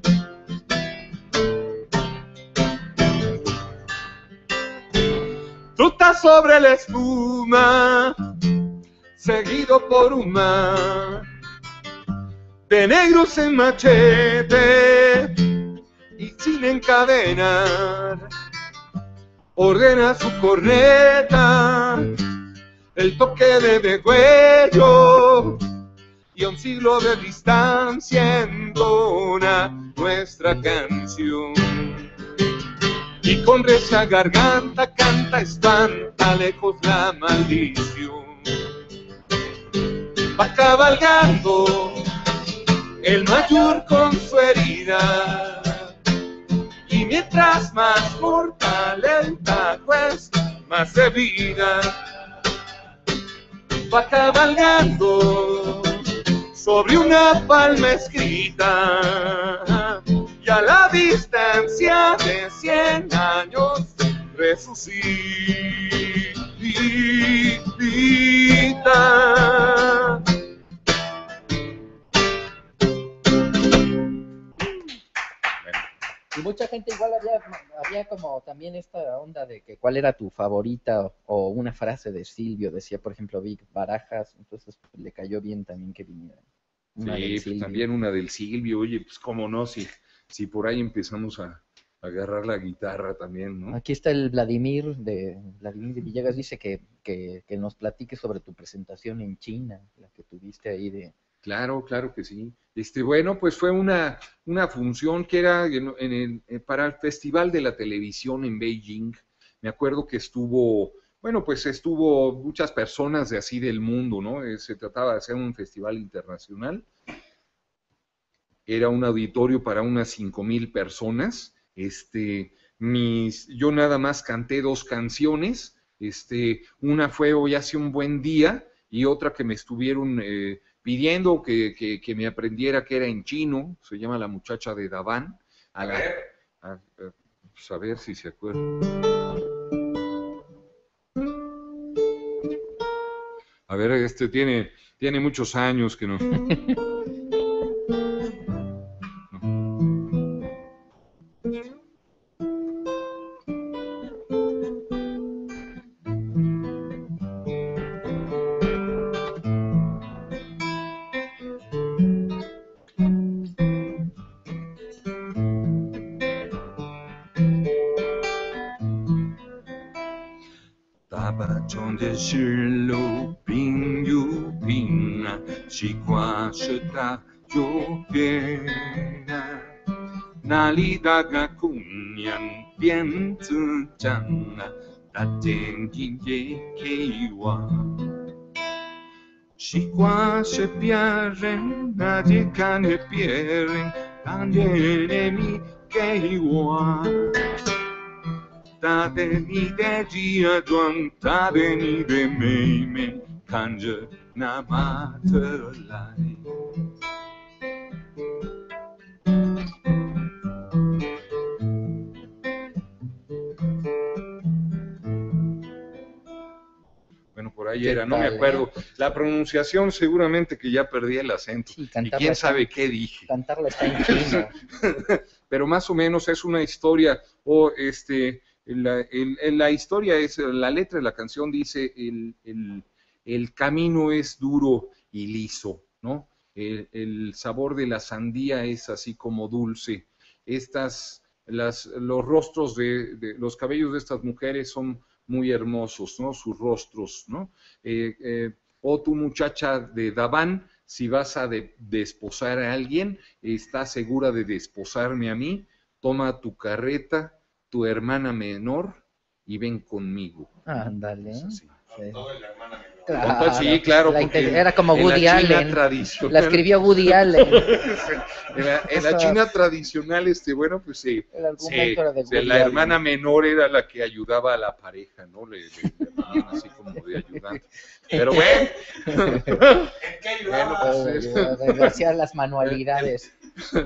Truta sobre la espuma, seguido por un mar de negros en machete y sin encadenar. Ordena su corneta, el toque de degüello, y a un siglo de distancia entona nuestra canción. Y con recia garganta canta, espanta lejos la maldición. Va cabalgando el mayor con su herida, y Y mientras más mortal el tajo es, más de vida va cabalgando sobre una palma escrita, y a la distancia de 100 años resucita. Y mucha gente igual había como también esta onda de que cuál era tu favorita o una frase de Silvio, decía por ejemplo Vic Barajas, entonces pues, le cayó bien también que viniera. Una del Sí, pues, Silvio. también una del Silvio, oye, pues cómo no, si por ahí empezamos a agarrar la guitarra también, ¿no? Aquí está el Vladimir de Villegas, dice que nos platiques sobre tu presentación en China, la que tuviste ahí de... Claro, claro que sí. Bueno, pues fue una función que era para el Festival de la Televisión en Beijing. Me acuerdo que estuvo muchas personas de así del mundo, ¿no? Se trataba de hacer un festival internacional. Era un auditorio para unas 5,000 personas. Yo nada más canté 2 canciones. Una fue Hoy hace un buen día y otra que me estuvieron pidiendo que me aprendiera, que era en chino, se llama La muchacha de Daván. A ver si se acuerda. A ver, tiene muchos años que no.中的是路平又平啊，西瓜是大右边啊，哪里大个姑娘辫子长啊，大眼睛也给我。西瓜是别人，那就看着别人，看见你给我。他的你的嫁妆，他的你的妹妹，看着那马特来。Bueno, por ahí era, no me acuerdo. La pronunciación seguramente que ya perdí el acento. Sí, y quién sabe qué dije. Cantarla está en chino. Pero más o menos es una historia, la historia es, la letra de la canción dice, el camino es duro y liso, ¿no? El sabor de la sandía es así como dulce. Los rostros los cabellos de estas mujeres son muy hermosos, ¿no? Sus rostros, ¿no? Tu muchacha de Daván, si vas a desposar a alguien, ¿estás segura de desposarme a mí? Toma tu carreta, tu hermana menor y ven conmigo. Ándale. Sí. Todo la hermana menor. Claro, sí, claro, era como Woody Allen. La escribió Woody Allen. En la China tradicional, bueno, pues sí. El argumento era de Woody La Allen. hermana menor era la que ayudaba a la pareja, ¿no? Le ponían así como de ayudante. Pero bueno. ¿En qué ayudaba? Hacía las manualidades.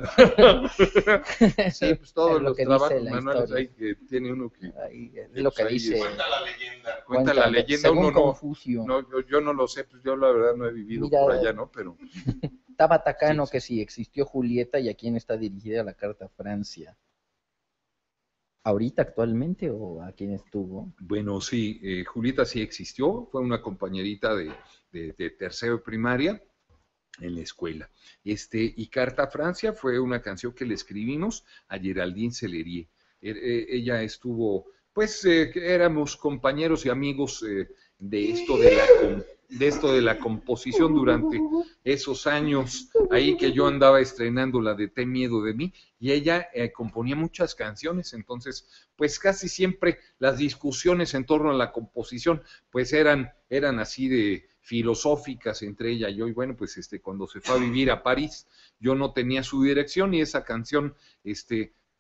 Sí, pues todos Es lo los que trabajos dice la manuales historia. hay que tiene uno que... Ahí, es lo que dice. Cuenta la leyenda. Cuenta la leyenda, según uno no, Confucio. yo no lo sé, pues yo la verdad no he vivido Mira, por allá, ¿no? Pero Estaba Tacano Sí. que si existió Julieta y a quién está dirigida la carta a Francia. ¿Ahorita actualmente o a quién estuvo? bueno, sí, Julieta sí existió, fue una compañerita de tercero de primaria en la escuela. Y Carta a Francia fue una canción que le escribimos a Geraldine Celerie. Ella estuvo, pues éramos compañeros y amigos de esto de la composición durante esos años ahí que yo andaba estrenando la de Ten miedo de mí, y ella componía muchas canciones. Entonces pues casi siempre las discusiones en torno a la composición pues eran así de filosóficas entre ella y yo. Y bueno, pues cuando se fue a vivir a París, yo no tenía su dirección y esa canción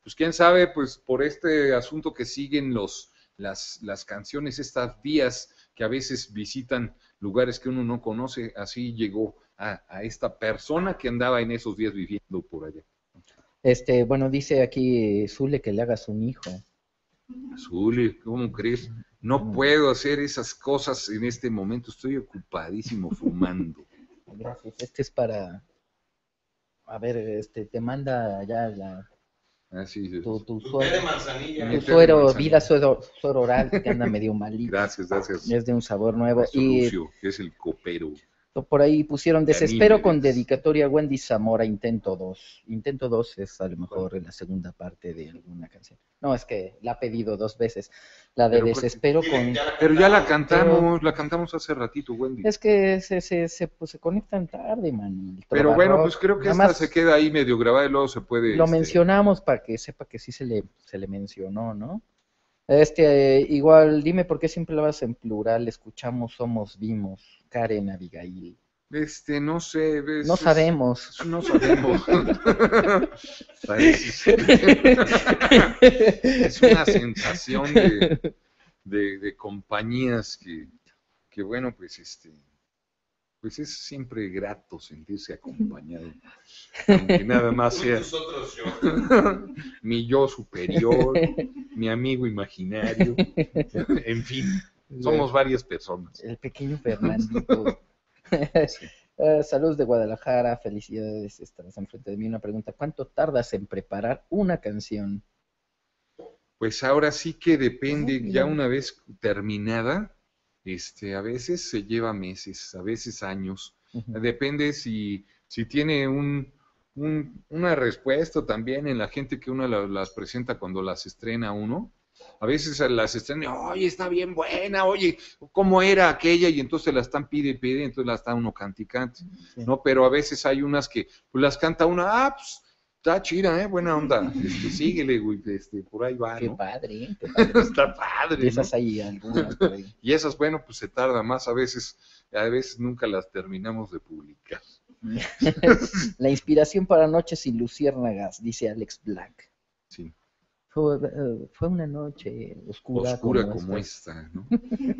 pues quién sabe, pues por este asunto que siguen las canciones, estas vías que a veces visitan lugares que uno no conoce, así llegó a esta persona que andaba en esos días viviendo por allá. Bueno, dice aquí Zule que le hagas un hijo. Zuli, ¿cómo crees? No puedo hacer esas cosas en este momento, estoy ocupadísimo fumando. Gracias. Este es para, a ver, te manda ya Así es. tu Tu té de suero, manzanilla. Mi tu té de suero, manzanilla. vida suero oral, que anda medio malito. Gracias, gracias. Es de un sabor nuevo. Maestro Y Lucio, que es el copero. por ahí pusieron De desespero anime, con ¿ves? dedicatoria a Wendy Zamora, intento 2. Intento 2 es a lo mejor la segunda parte de alguna canción. No, es que la ha pedido 2 veces. La de Pero, desespero con... Pero ya la cantamos hace ratito, Wendy. Es que se conectan tarde, man. Pero bueno, pues creo que Nada esta más se queda ahí medio grabada y luego se puede... lo mencionamos para que sepa que sí se le mencionó, ¿no? Igual, dime por qué siempre hablas en plural, escuchamos, somos, vimos, Karen, Abigail. No sé, ¿ves? No sabemos. No sabemos. Es una sensación de compañías que bueno, pues es siempre grato sentirse acompañado, aunque nada más sea Tus otros yo. mi yo superior, mi amigo imaginario, en fin, somos varias personas. El pequeño Fernandito. Sí. Saludos de Guadalajara, felicidades, estás enfrente de mí. Una pregunta, ¿cuánto tardas en preparar una canción? Pues ahora sí que depende, Ajá, ya una vez terminada, a veces se lleva meses, a veces años. Ujú. Depende si tiene una respuesta también en la gente que uno las presenta cuando las estrena uno. A veces las estrena, oye, está bien buena, oye, ¿cómo era aquella? Y entonces la están pide, entonces la está uno canticante, Sí. ¿no? Pero a veces hay unas que pues las canta uno, pues está chida, buena onda, síguele, güey, por ahí va, Qué ¿no? padre, qué padre. Está padre, De esas ¿no? hay algunas por ahí. Y esas, bueno, pues se tarda más, a veces nunca las terminamos de publicar. La inspiración para Noches sin Luciérnagas, dice Alex Black. Sí, Fue una noche oscura como esta, ¿no?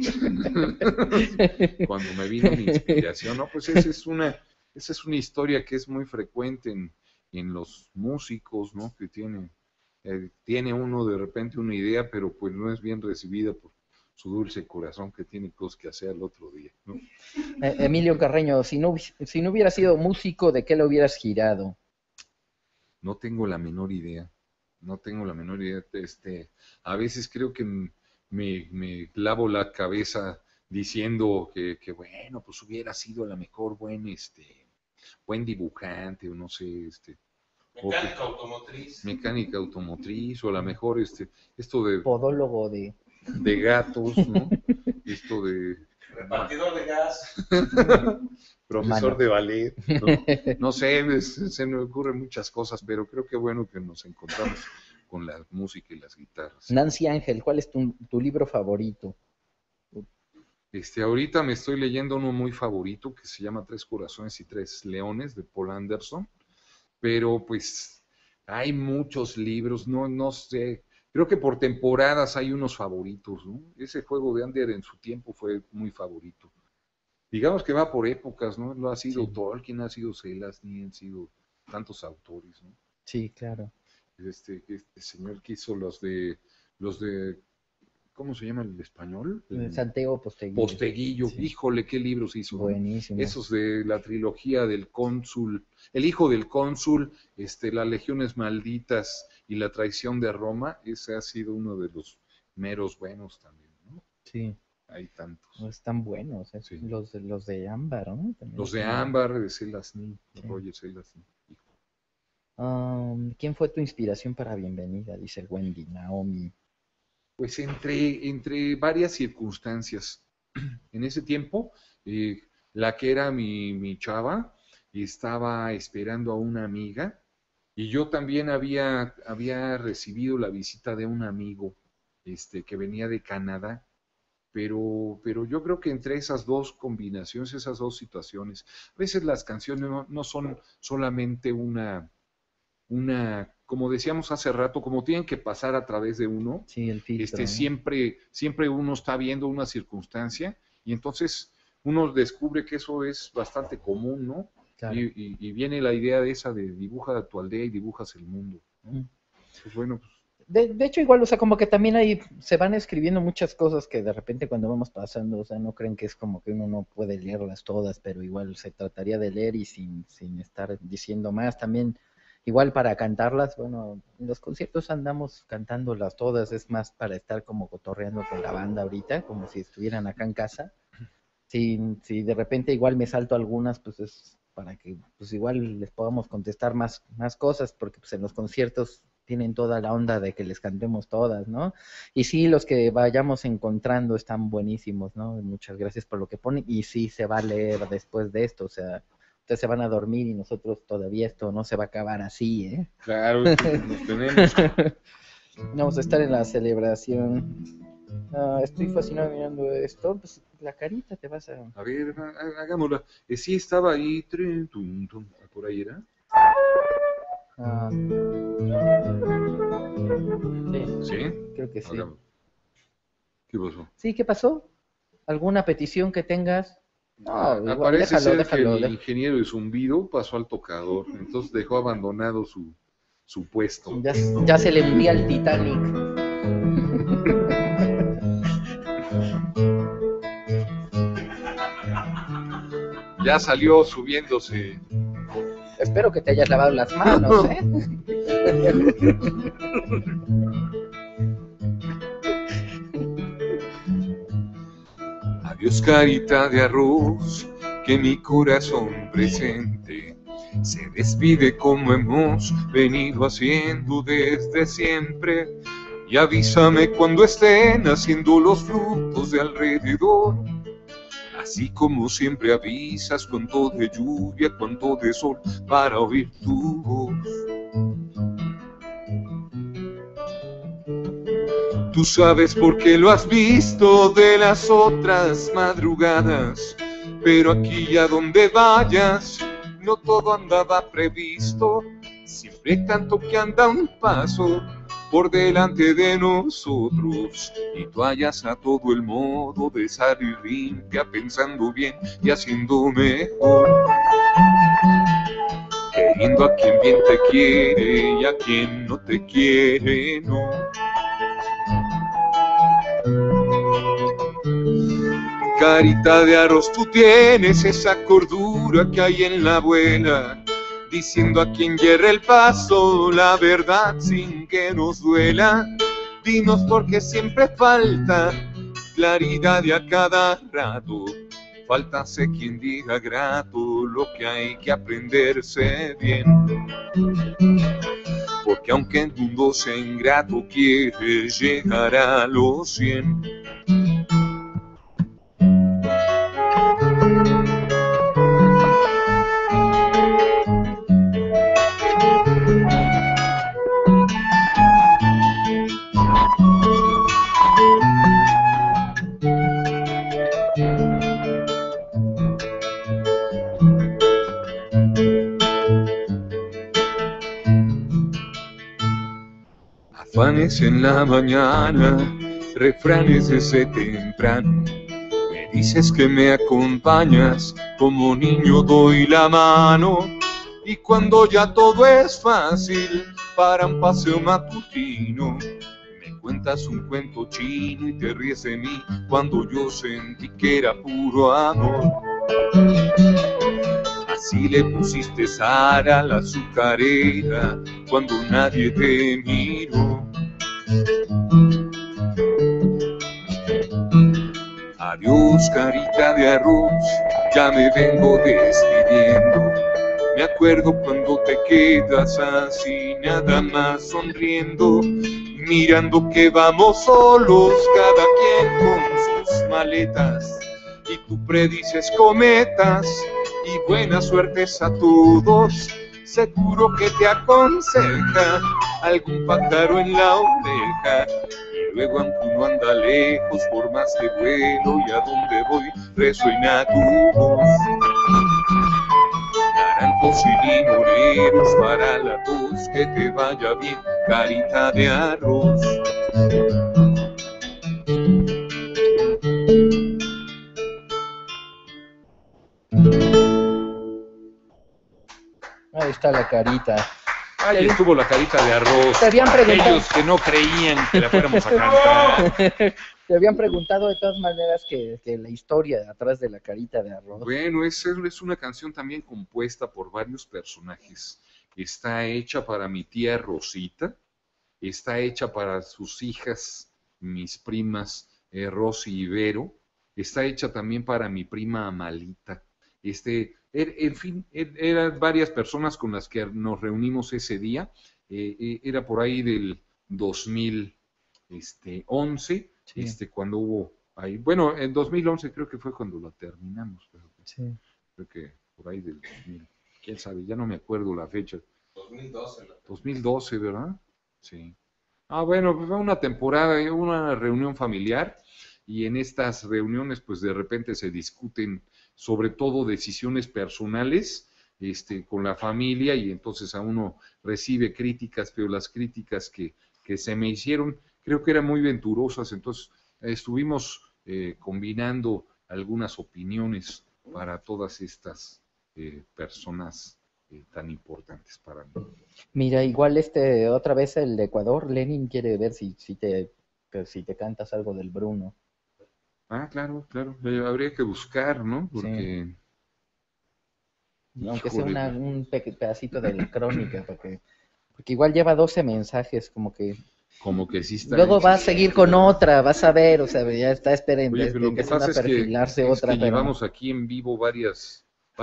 Cuando me vino mi inspiración, no, pues esa es una historia que es muy frecuente en los músicos, ¿no? Que tiene uno de repente una idea, pero pues no es bien recibida por su dulce corazón que tiene cosas que hacer al otro día, ¿no? Emilio Carreño, si no hubieras sido músico, ¿de qué lo hubieras girado? No tengo la menor idea. No tengo la menor idea. A veces creo que me clavo la cabeza diciendo que bueno, pues hubiera sido a lo mejor buen dibujante, o no sé, Mecánica automotriz. mecánica automotriz, o a lo mejor esto Podólogo de... de gatos, ¿no? Esto de Repartidor de gas. profesor Mano. de ballet, no sé, se me ocurren muchas cosas, pero creo que bueno que nos encontramos con la música y las guitarras. Nancy Ángel, ¿cuál es tu libro favorito? Ahorita me estoy leyendo uno muy favorito que se llama Tres Corazones y Tres Leones de Paul Anderson, pero pues hay muchos libros, no sé, creo que por temporadas hay unos favoritos, ¿no? Ese juego de Ander en su tiempo fue muy favorito. Digamos que va por épocas, ¿no? Lo ha sido Sí. Tolkien, ha sido Zelazny, han sido tantos autores, ¿no? Sí, claro. Este señor que hizo los de, ¿cómo se llama el español? Santiago Posteguillo. Posteguillo, Sí. híjole, qué libros hizo, ¿no? Buenísimo. Esos de la trilogía del cónsul, el hijo del cónsul, las legiones malditas y la traición de Roma, ese ha sido uno de los meros buenos también, ¿no? Sí, Hay tantos. están buenos. Sí. Los de Ámbar, ¿no? También Los de están- Ámbar, de Zelazny, Sí. Roger Zelazny. ¿Quién fue tu inspiración para Bienvenida? Dice Wendy, Naomi. Pues entre varias circunstancias. En ese tiempo, la que era mi chava estaba esperando a una amiga y yo también había recibido la visita de un amigo que venía de Canadá, pero yo creo que entre esas dos combinaciones, esas dos situaciones, a veces las canciones no son solamente una como decíamos hace rato, como tienen que pasar a través de uno, Sí, el filtro, ¿no? siempre uno está viendo una circunstancia y entonces uno descubre que eso es bastante común, ¿no? Claro. Y viene la idea de esa de dibuja tu aldea y dibujas el mundo. Pues bueno, pues, De hecho, igual, o sea, como que también ahí se van escribiendo muchas cosas que de repente cuando vamos pasando, o sea, no creen que es como que uno no puede leerlas todas, pero igual se trataría de leer y sin estar diciendo más. También, igual para cantarlas, bueno, en los conciertos andamos cantándolas todas, es más para estar como cotorreando con la banda ahorita, como si estuvieran acá en casa. Si de repente igual me salto algunas, pues es para que pues igual les podamos contestar más cosas, porque pues en los conciertos tienen toda la onda de que les cantemos todas, ¿no? Y sí, los que vayamos encontrando están buenísimos, ¿no? Muchas gracias por lo que ponen, y sí se va a leer después de esto, o sea, ustedes se van a dormir y nosotros todavía esto no se va a acabar así, ¿eh? claro, nos tenemos. Vamos a estar en la celebración. Estoy fascinado mirando esto, pues la carita te vas a... A ver, hagámosla. Sí, estaba ahí, por ahí era. Sí, ¿Sí? creo que sí. Hagámoslo. ¿Qué pasó? Sí, ¿qué pasó? ¿Alguna petición que tengas? No, igual, Parece ser déjalo. que el ingeniero de zumbido pasó al tocador, entonces dejó abandonado su puesto. Ya se le hundía el Titanic. Ya salió subiéndose. Espero que te hayas lavado las manos, ¿eh? Adiós, carita de arroz, que mi corazón presente se despide como hemos venido haciendo desde siempre. Y avísame cuando estén haciendo los frutos de alrededor. Así como siempre avisas cuánto de lluvia, cuánto de sol, para oír tu voz. Tú sabes por qué lo has visto de las otras madrugadas, pero aquí a donde vayas, no todo andaba previsto. Siempre tanto que anda un paso por delante de nosotros, y tú hallas a todo el modo de salir limpia, pensando bien y haciendo mejor, queriendo a quien bien te quiere y a quien no te quiere, no. Carita de arroz, tú tienes esa cordura que hay en la abuela, diciendo a quien hierre el paso la verdad sin que nos duela. Dinos porque siempre falta claridad y a cada rato faltase quien diga grato lo que hay que aprenderse bien. Porque aunque el mundo sea ingrato, quieres llegar a los 100. Afanes en la mañana, refranes desde temprano. Me dices que me acompañas, como niño doy la mano. Y cuando ya todo es fácil para un paseo matutino, me cuentas un cuento chino y te ríes de mí cuando yo sentí que era puro amor. Así le pusiste sal a la azucarera cuando nadie te miró. Adiós, carita de arroz, ya me vengo despidiendo. Me acuerdo cuando te quedas así, nada más sonriendo, mirando que vamos solos, cada quien con sus maletas. Y tú predices cometas y buenas suertes a todos. Seguro que te aconseja algún pájaro en la oreja. Y luego aunque uno anda lejos, por más que vuelo y a donde voy resuena tu voz. Naranjos y limoneros para la tos, que te vaya bien, carita de arroz. Ahí está la carita. Ahí estuvo la carita de arroz. Te habían para preguntado. aquellos que no creían que la fuéramos a cantar. Te habían preguntado de todas maneras que la historia atrás de la carita de arroz. Bueno, es una canción también compuesta por varios personajes. Está hecha para mi tía Rosita, está hecha para sus hijas, mis primas Rosy y Vero, está hecha también para mi prima Amalita. En fin, eran varias personas con las que nos reunimos ese día. Era por ahí del 2011, Sí. cuando hubo ahí. Bueno, en 2011 creo que fue cuando la terminamos, pero Sí. creo que por ahí del 2000. Quién sabe, ya no me acuerdo la fecha. 2012, ¿verdad? Sí. Ah, bueno, pues fue una temporada, una reunión familiar, y en estas reuniones, pues de repente se discuten sobre todo decisiones personales, con la familia, y entonces a uno recibe críticas, pero las críticas que se me hicieron, creo que eran muy venturosas, entonces estuvimos combinando algunas opiniones para todas estas personas tan importantes para mí. Mira, igual otra vez el de Ecuador, Lenin quiere ver si te cantas algo del Bruno. Ah, claro, habría que buscar, ¿no? Porque, Aunque sea híjole, un pedacito de la crónica, porque igual lleva 12 mensajes, como que como que sí está luego hecho. va a seguir con otra, vas a ver, o sea, ya está, esperen, Oye, pero lo que empiezan pasa a es que, perfilarse otra, pero llevamos aquí en vivo varias,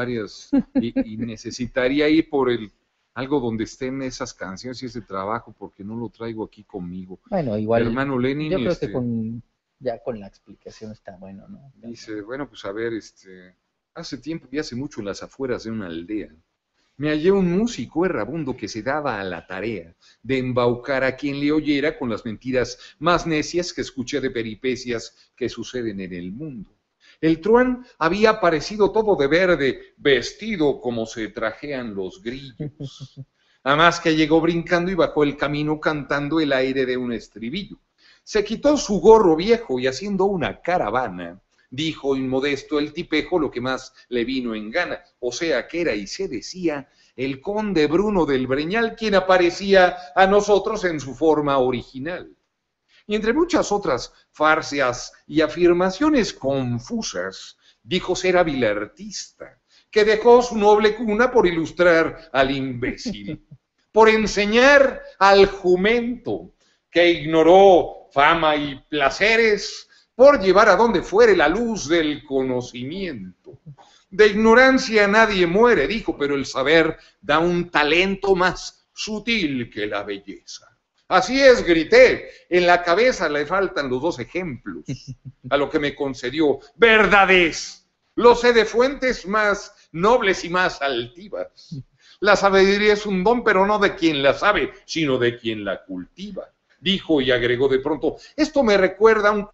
y necesitaría ir por algo donde estén esas canciones y ese trabajo, porque no lo traigo aquí conmigo. bueno, igual, Hermano Lenin, yo creo que ya con la explicación está bueno, ¿no? dice, bueno, pues a ver, hace tiempo y hace mucho en las afueras de una aldea, me hallé un músico errabundo que se daba a la tarea de embaucar a quien le oyera con las mentiras más necias que escuché de peripecias que suceden en el mundo. El truán había aparecido todo de verde, vestido como se trajean los grillos. Además que llegó brincando y bajó el camino cantando el aire de un estribillo. Se quitó su gorro viejo y haciendo una caravana, dijo inmodesto el tipejo lo que más le vino en gana, o sea que era y se decía el conde Bruno del Breñal, quien aparecía a nosotros en su forma original. Y entre muchas otras farcias y afirmaciones confusas, dijo ser hábil artista, que dejó su noble cuna por ilustrar al imbécil, por enseñar al jumento, que ignoró fama y placeres, por llevar a donde fuere la luz del conocimiento. De ignorancia nadie muere, dijo, pero el saber da un talento más sutil que la belleza. Así es, grité, en la cabeza le faltan los dos ejemplos, a lo que me concedió, verdad es, lo sé de fuentes más nobles y más altivas. La sabiduría es un don, pero no de quien la sabe, sino de quien la cultiva. Dijo y agregó de pronto, esto me recuerda a un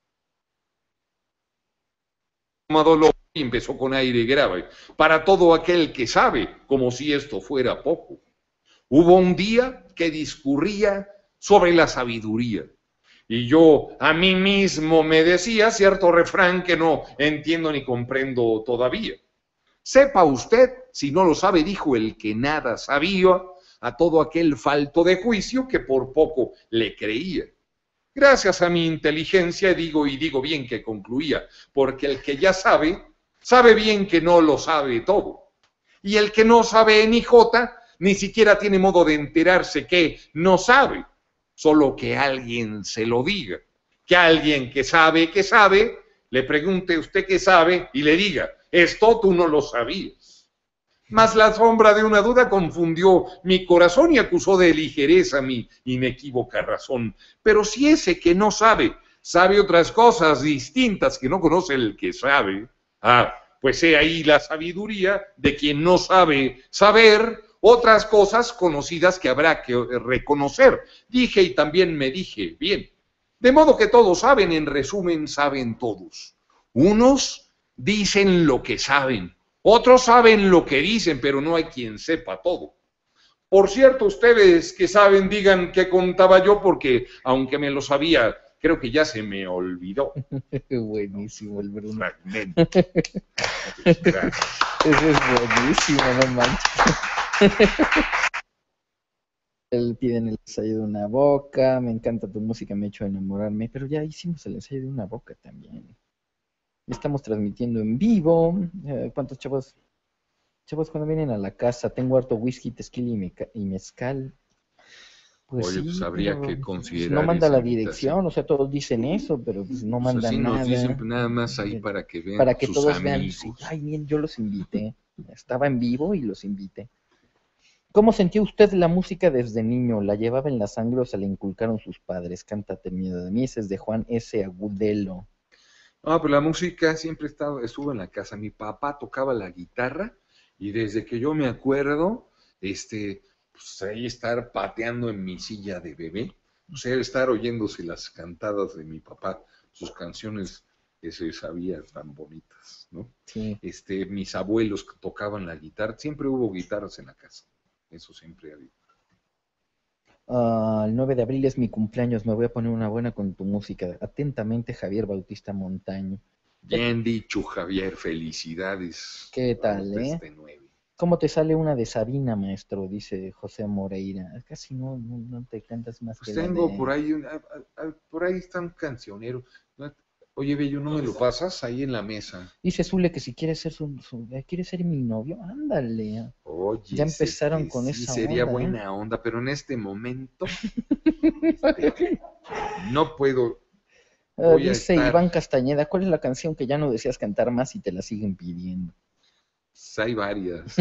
dolor, y empezó con aire grave, para todo aquel que sabe, como si esto fuera poco. Hubo un día que discurría sobre la sabiduría, y yo a mí mismo me decía cierto refrán que no entiendo ni comprendo todavía. Sepa usted, si no lo sabe, dijo el que nada sabía, a todo aquel falto de juicio que por poco le creía. Gracias a mi inteligencia digo y digo bien que concluía, porque el que ya sabe, sabe bien que no lo sabe todo. Y el que no sabe ni jota, ni siquiera tiene modo de enterarse que no sabe, solo que alguien se lo diga. Que alguien que sabe, le pregunte usted qué sabe y le diga, esto tú no lo sabías. Mas la sombra de una duda confundió mi corazón y acusó de ligereza mi inequívoca razón. Pero si ese que no sabe, sabe otras cosas distintas que no conoce el que sabe, pues he ahí la sabiduría de quien no sabe saber otras cosas conocidas que habrá que reconocer. Dije y también me dije, bien, de modo que todos saben, en resumen, saben todos. Unos dicen lo que saben, Otros saben lo que dicen, pero no hay quien sepa todo. Por cierto, ustedes que saben, digan qué contaba yo, porque aunque me lo sabía, creo que ya se me olvidó. Buenísimo el Bruno. Fragmento. Eso es buenísimo, no manches. Él pide en el ensayo de una boca, me encanta tu música, me ha hecho enamorarme, pero ya hicimos el ensayo de una boca también. Estamos transmitiendo en vivo. ¿Cuántos chavos? Chavos, cuando vienen a la casa, tengo harto whisky, tequila y mezcal. Pues oye, sí, pues habría pero que considerar no manda esa la invitación. dirección, o sea, todos dicen eso, pero pues no Pues mandan así nos nada. dicen nada más ahí para que vean Para que sus todos vean, amigos. sí, ay, miren, yo los invité. Estaba en vivo y los invité. ¿Cómo sentía usted la música desde niño? ¿La llevaba en la sangre o se la inculcaron sus padres? Cántate Miedo de mí, ese es de Juan S. Agudelo. No, pero la música siempre estuvo en la casa. Mi papá tocaba la guitarra y desde que yo me acuerdo, pues ahí estar pateando en mi silla de bebé, o sea, estar oyéndose las cantadas de mi papá, sus canciones que se sabían tan bonitas, ¿no? Sí. Mis abuelos que tocaban la guitarra, siempre hubo guitarras en la casa, eso siempre ha habido. El 9 de abril es mi cumpleaños, me voy a poner una buena con tu música. Atentamente, Javier Bautista Montaño. Bien dicho, Javier, felicidades. ¿Qué tal, por este 9. ¿Cómo te sale una de Sabina, maestro? Dice José Moreira. Casi no te cantas más Pues que la tengo de... por ahí está un cancionero. Oye, Bello, ¿no me lo pasas ahí en la mesa? Dice Zule que si quiere ser quiere ser mi novio, ándale. Oye, Ya empezaron con sí, esa sería onda, buena onda, pero en este momento no puedo. Voy a dice estar. Iván Castañeda, ¿cuál es la canción que ya no deseas cantar más y te la siguen pidiendo? Hay varias.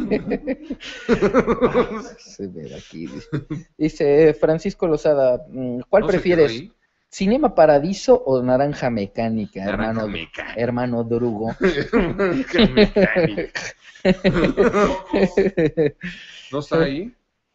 Se ve aquí. Dice Francisco Lozada, ¿cuál ¿No se quedó prefieres? ahí? ¿Cinema Paradiso o Naranja Mecánica, Naranja Mecánica. hermano Drugo? Naranja Mecánica. ¿No está ahí?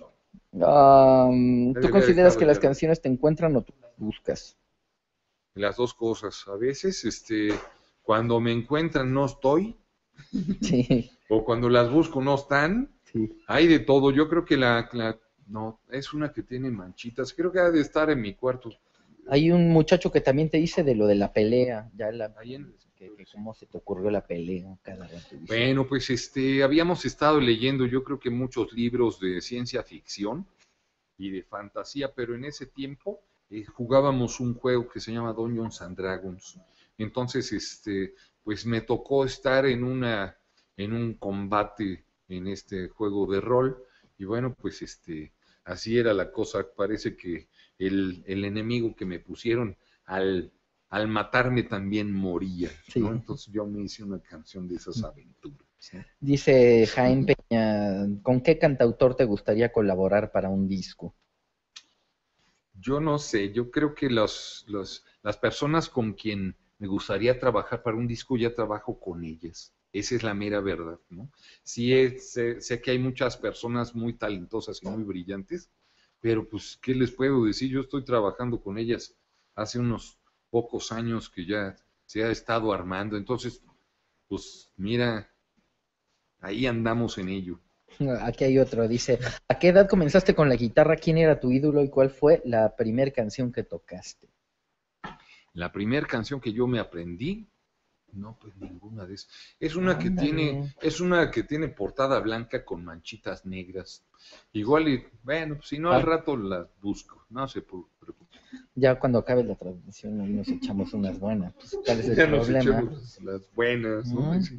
¿Tú consideras estado que las ya. canciones te encuentran o tú las buscas? Las dos cosas. A veces, cuando me encuentran no estoy, Sí, o cuando las busco no están. sí. Hay de todo. Yo creo que no, es una que tiene manchitas. Creo que ha de estar en mi cuarto. Hay un muchacho que también te dice de lo de la pelea, Ahí en- que cómo se te ocurrió la pelea cada rato. Dice. Bueno, pues habíamos estado leyendo, yo creo que muchos libros de ciencia ficción y de fantasía, pero en ese tiempo jugábamos un juego que se llama Dungeons and Dragons. Entonces, pues me tocó estar en un combate en este juego de rol, y bueno, pues así era la cosa. Parece que el enemigo que me pusieron al matarme también moría, Sí. ¿no? Entonces yo me hice una canción de esas aventuras, ¿no? Dice Jaime Peña, ¿con qué cantautor te gustaría colaborar para un disco? Yo no sé, yo creo que las personas con quien me gustaría trabajar para un disco ya trabajo con ellas. Esa es la mera verdad, ¿no? Sí, sé que hay muchas personas muy talentosas y muy brillantes, pero pues, ¿qué les puedo decir? Yo estoy trabajando con ellas hace unos pocos años que ya se ha estado armando. Entonces, pues mira, ahí andamos en ello. Aquí hay otro, dice, ¿a qué edad comenzaste con la guitarra? ¿Quién era tu ídolo y cuál fue la primera canción que tocaste? La primera canción que yo me aprendí, no, pues ninguna de esas. Es una que tiene portada blanca con manchitas negras. Igual y, bueno, si no al rato la busco, no se preocupe. Ya cuando acabe la transmisión ahí nos echamos unas buenas. Pues, ¿cuál es el Ya nos problema? echamos las buenas, ¿no? Sí.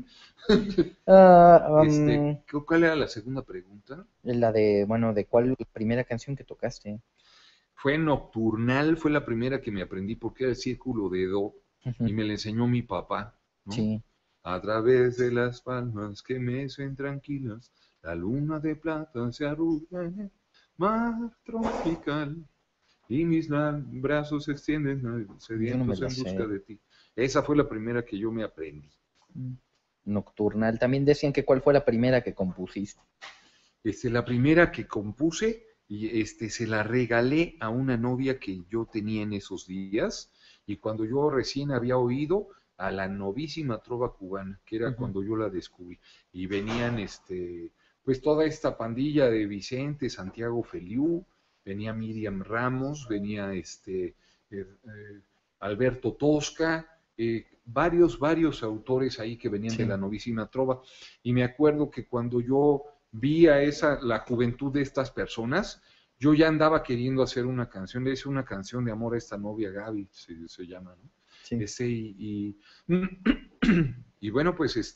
¿Cuál era la segunda pregunta? La de cuál la primera canción que tocaste. Fue Nocturnal, fue la primera que me aprendí porque era el círculo de do y me la enseñó mi papá, ¿no? Sí. A través de las palmas que mecen tranquilas, la luna de plata se arruga en el mar tropical y mis brazos se extienden sedientos en busca de ti. Esa fue la primera que yo me aprendí. Nocturnal. También decían que cuál fue la primera que compusiste. La primera que compuse y se la regalé a una novia que yo tenía en esos días, y cuando yo recién había oído, a la novísima trova cubana, que era cuando yo la descubrí. Y venían, pues toda esta pandilla de Vicente, Santiago Feliú, venía Miriam Ramos, venía Alberto Tosca, varios autores ahí que venían de la novísima trova. Y me acuerdo que cuando yo vi la juventud de estas personas, yo ya andaba queriendo hacer una canción, le hice una canción de amor a esta novia Gaby, se llama, ¿no? Sí. Y bueno, pues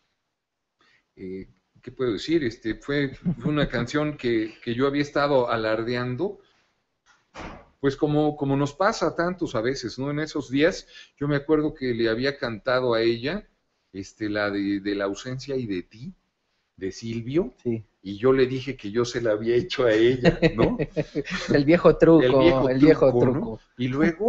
¿qué puedo decir? Fue una canción que yo había estado alardeando, pues como nos pasa a tantos a veces, ¿no? En esos días, yo me acuerdo que le había cantado a ella, la de la ausencia y de ti, de Silvio, y yo le dije que yo se la había hecho a ella, ¿no? El viejo truco, el viejo truco. ¿no? Y luego,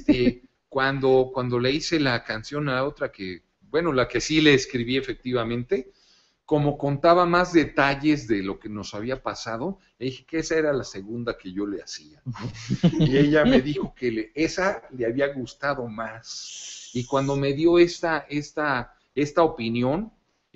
cuando le hice la canción a otra la que sí le escribí efectivamente, como contaba más detalles de lo que nos había pasado, le dije que esa era la segunda que yo le hacía. Y ella me dijo que esa le había gustado más. Y cuando me dio esta opinión,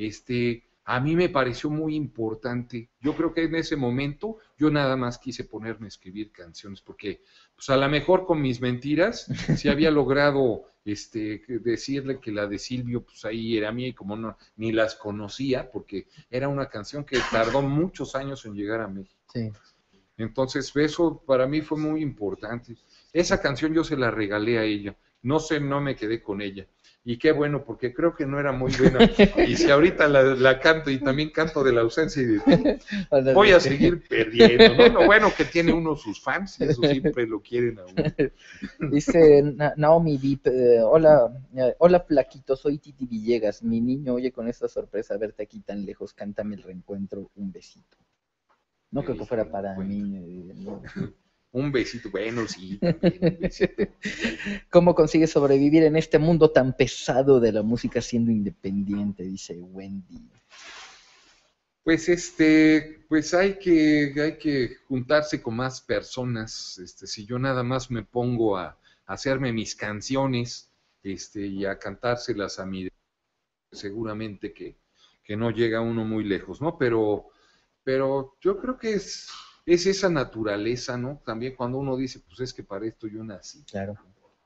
a mí me pareció muy importante. Yo creo que en ese momento yo nada más quise ponerme a escribir canciones, porque pues a lo mejor con mis mentiras sí había logrado decirle que la de Silvio pues ahí era mía, y como no ni las conocía, porque era una canción que tardó muchos años en llegar a México. Sí. Entonces eso para mí fue muy importante. Esa canción yo se la regalé a ella. No me quedé con ella. Y qué bueno, porque creo que no era muy buena. Y si ahorita la canto y también canto de la ausencia y de ti, voy a seguir perdiendo, ¿no? Lo bueno que tiene uno sus fans, y eso siempre lo quieren a uno. Dice Naomi Deep, hola flaquito, soy Titi Villegas. Mi niño, oye con esta sorpresa verte aquí tan lejos, cántame el reencuentro, un besito. No creo que fuera para mí. No. Un besito, bueno, sí, también un besito. ¿Cómo consigues sobrevivir en este mundo tan pesado de la música siendo independiente? Dice Wendy. Pues pues hay que juntarse con más personas. Si yo nada más me pongo a hacerme mis canciones, y a cantárselas a mí, seguramente que no llega uno muy lejos, ¿no? Pero yo creo que es esa naturaleza, ¿no? También cuando uno dice, pues es que para esto yo nací. Claro.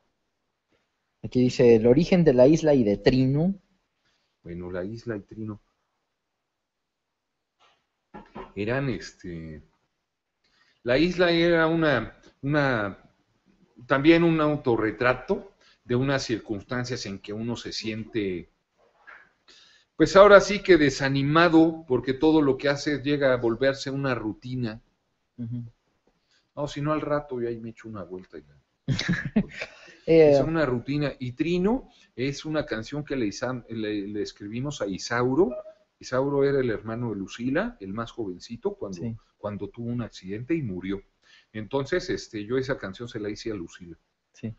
Aquí dice, el origen de la isla y de Trino. Bueno, la isla y Trino eran, la isla era también un autorretrato de unas circunstancias en que uno se siente, pues ahora sí que desanimado, porque todo lo que hace llega a volverse una rutina. No, si no al rato ya ahí me echo una vuelta. Es una rutina. Y Trino es una canción que le escribimos a Isauro. Isauro era el hermano de Lucila, el más jovencito, cuando tuvo un accidente y murió. Entonces, yo esa canción se la hice a Lucila. Sí.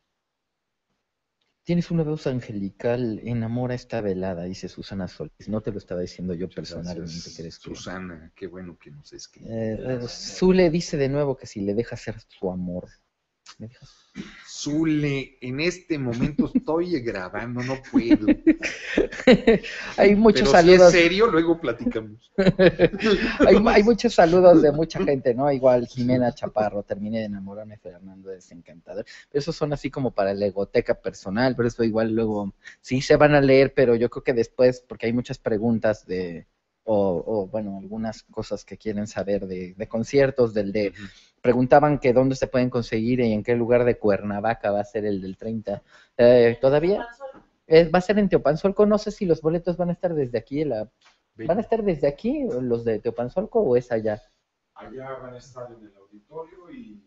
Tienes una voz angelical, enamora esta velada, dice Susana Solís. No te lo estaba diciendo yo personalmente. Susana, qué bueno que nos escribe. Zule dice de nuevo que si le deja ser su amor. ¿Me dejas? Zule, en este momento estoy grabando, no puedo. Hay muchos Pero saludos. Si es serio, luego platicamos. hay muchos saludos de mucha gente, ¿no? Igual Jimena Chaparro, terminé de enamorarme, Fernando es encantador. Esos son así como para la egoteca personal, pero eso igual luego sí se van a leer, pero yo creo que después, porque hay muchas preguntas bueno, algunas cosas que quieren saber de conciertos, preguntaban que dónde se pueden conseguir y en qué lugar de Cuernavaca va a ser el del 30. ¿Todavía? Va a ser en Teopanzolco, no sé si los boletos van a estar desde aquí, ¿van a estar desde aquí los de Teopanzolco o es allá? Allá van a estar en el auditorio y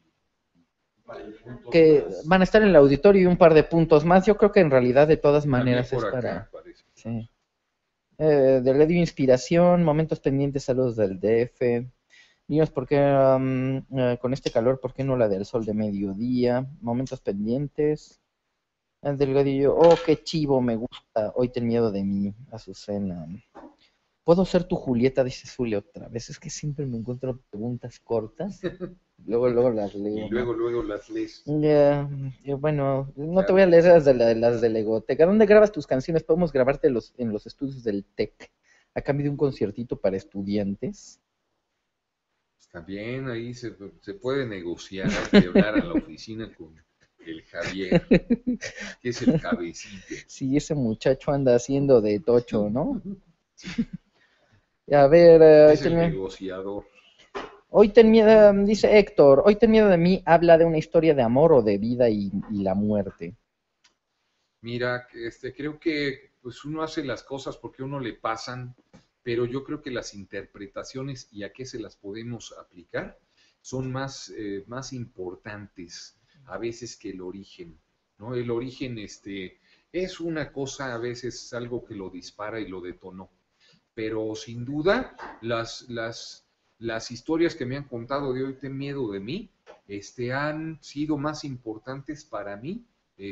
van a estar en el auditorio y un par de puntos más. Yo creo que en realidad de todas maneras es para... Sí. De Radio Inspiración, momentos pendientes, saludos del DF. Niños, ¿por qué con este calor, por qué no la del sol de mediodía? Momentos pendientes. Delgadillo, qué chivo, me gusta. Hoy ten miedo de mí, Azucena. ¿Puedo ser tu Julieta? Dice Zulia otra vez. Es que siempre me encuentro preguntas cortas. Luego las leo. Y luego las lees. Bueno, no te voy a leer las de Legoteca. ¿Dónde grabas tus canciones? Podemos grabarte en los estudios del TEC, a cambio de un conciertito para estudiantes. Está bien, ahí se puede negociar, hay que hablar a la oficina con el Javier, que es el cabecilla. Sí, ese muchacho anda haciendo de tocho, ¿no? A ver, Es el negociador. hoy ten miedo, dice Héctor, hoy ten miedo de mí, habla de una historia de amor o de vida y la muerte. Mira, creo que pues uno hace las cosas porque a uno le pasan, pero yo creo que las interpretaciones y a qué se las podemos aplicar son más importantes a veces que el origen, ¿no? El origen es una cosa, a veces algo que lo dispara y lo detonó, pero sin duda las historias que me han contado de Hoy ten miedo de mí han sido más importantes para mí,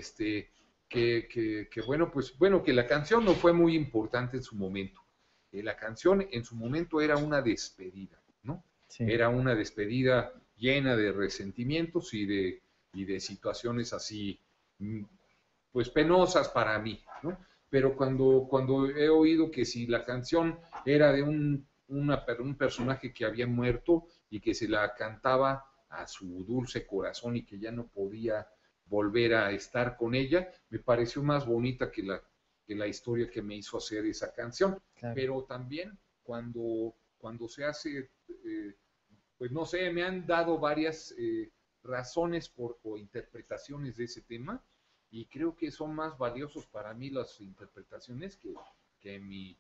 que la canción no fue muy importante en su momento. La canción en su momento era una despedida, ¿no? Sí. Era una despedida llena de resentimientos y de situaciones así, pues penosas para mí, ¿no? Pero cuando he oído que si la canción era de un personaje que había muerto y que se la cantaba a su dulce corazón y que ya no podía volver a estar con ella, me pareció más bonita que la historia que me hizo hacer esa canción. Claro. Pero también cuando se hace, pues no sé, me han dado varias razones o interpretaciones de ese tema, y creo que son más valiosos para mí las interpretaciones que mi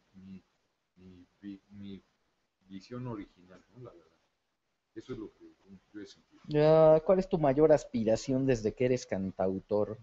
visión original, ¿no? La verdad. Eso es lo que yo he sentido. ¿Cuál es tu mayor aspiración desde que eres cantautor?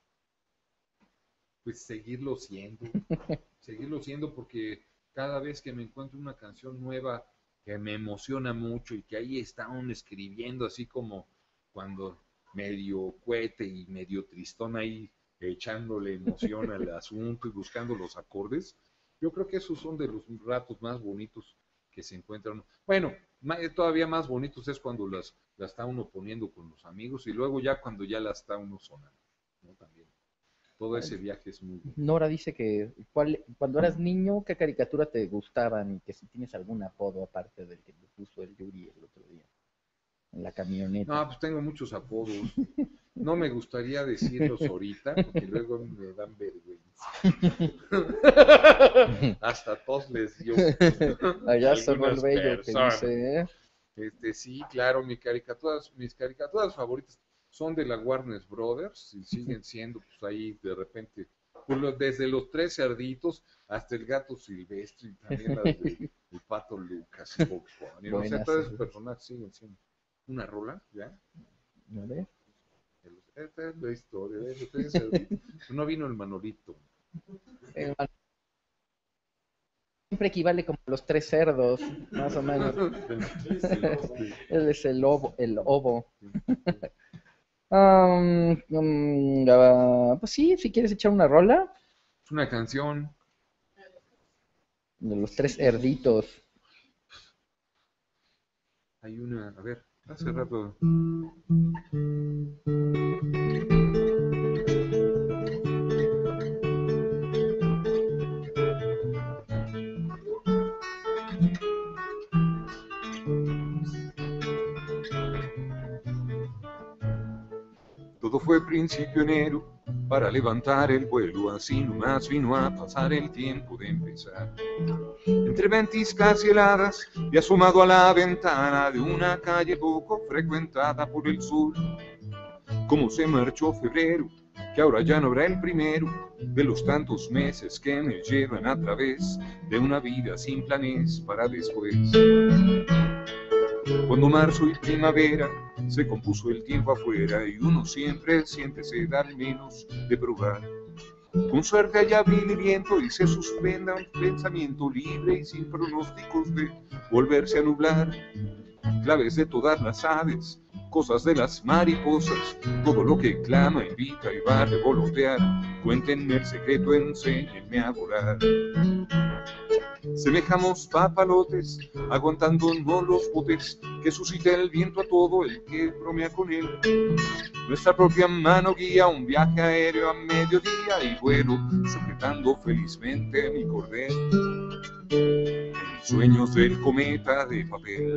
Pues seguirlo siendo porque cada vez que me encuentro una canción nueva que me emociona mucho y que ahí está uno escribiendo así como cuando medio cohete y medio tristón ahí echándole emoción al asunto y buscando los acordes, yo creo que esos son de los ratos más bonitos que se encuentran. Bueno, todavía más bonitos es cuando las está uno poniendo con los amigos y luego ya cuando ya la está uno sonando, ¿no? También. Todo ese viaje es muy bueno. Nora dice que cuando eras niño, ¿qué caricatura te gustaban? Y que si tienes algún apodo aparte del que te puso el Yuri el otro día en la camioneta. No, pues tengo muchos apodos. No me gustaría decirlos ahorita, porque luego me dan vergüenza. Hasta tos les dio. Allá sonó el bello que dice, sí, claro, mis caricaturas favoritas son de la Warner Brothers y siguen siendo, pues ahí de repente, pues, desde los Tres Cerditos hasta el Gato Silvestre y también las del Pato Lucas y Box Bunny. O sea, todos esos personajes siguen siendo una rola, ¿ya? A ver. Esta es la historia de los Tres Cerditos. No vino el Manolito. Siempre equivale como los tres cerdos, más o menos. Él es el ovo. Pues sí, si quieres echar una rola. Es una canción de los Tres Cerditos. Hay una, a ver, hace rato. Todo fue principio enero para levantar el vuelo, así nomás vino a pasar el tiempo de empezar. Entre ventiscas y heladas y asomado a la ventana de una calle poco frecuentada por el sol, como se marchó febrero, que ahora ya no habrá el primero de los tantos meses que me llevan a través de una vida sin planes para después. Cuando marzo y primavera se compuso el tiempo afuera y uno siempre se da al menos de probar. Con suerte haya abril y viento y se suspenda un pensamiento libre y sin pronósticos de volverse a nublar. Claves de todas las aves, cosas de las mariposas, todo lo que clama, invita y va a revolotear. Cuéntenme el secreto, enséñenme a volar. Semejamos papalotes, aguantándonos los botes que suscita el viento a todo el que bromea con él. Nuestra propia mano guía un viaje aéreo a mediodía y vuelo, sujetando felizmente mi cordel. En mis sueños del cometa de papel.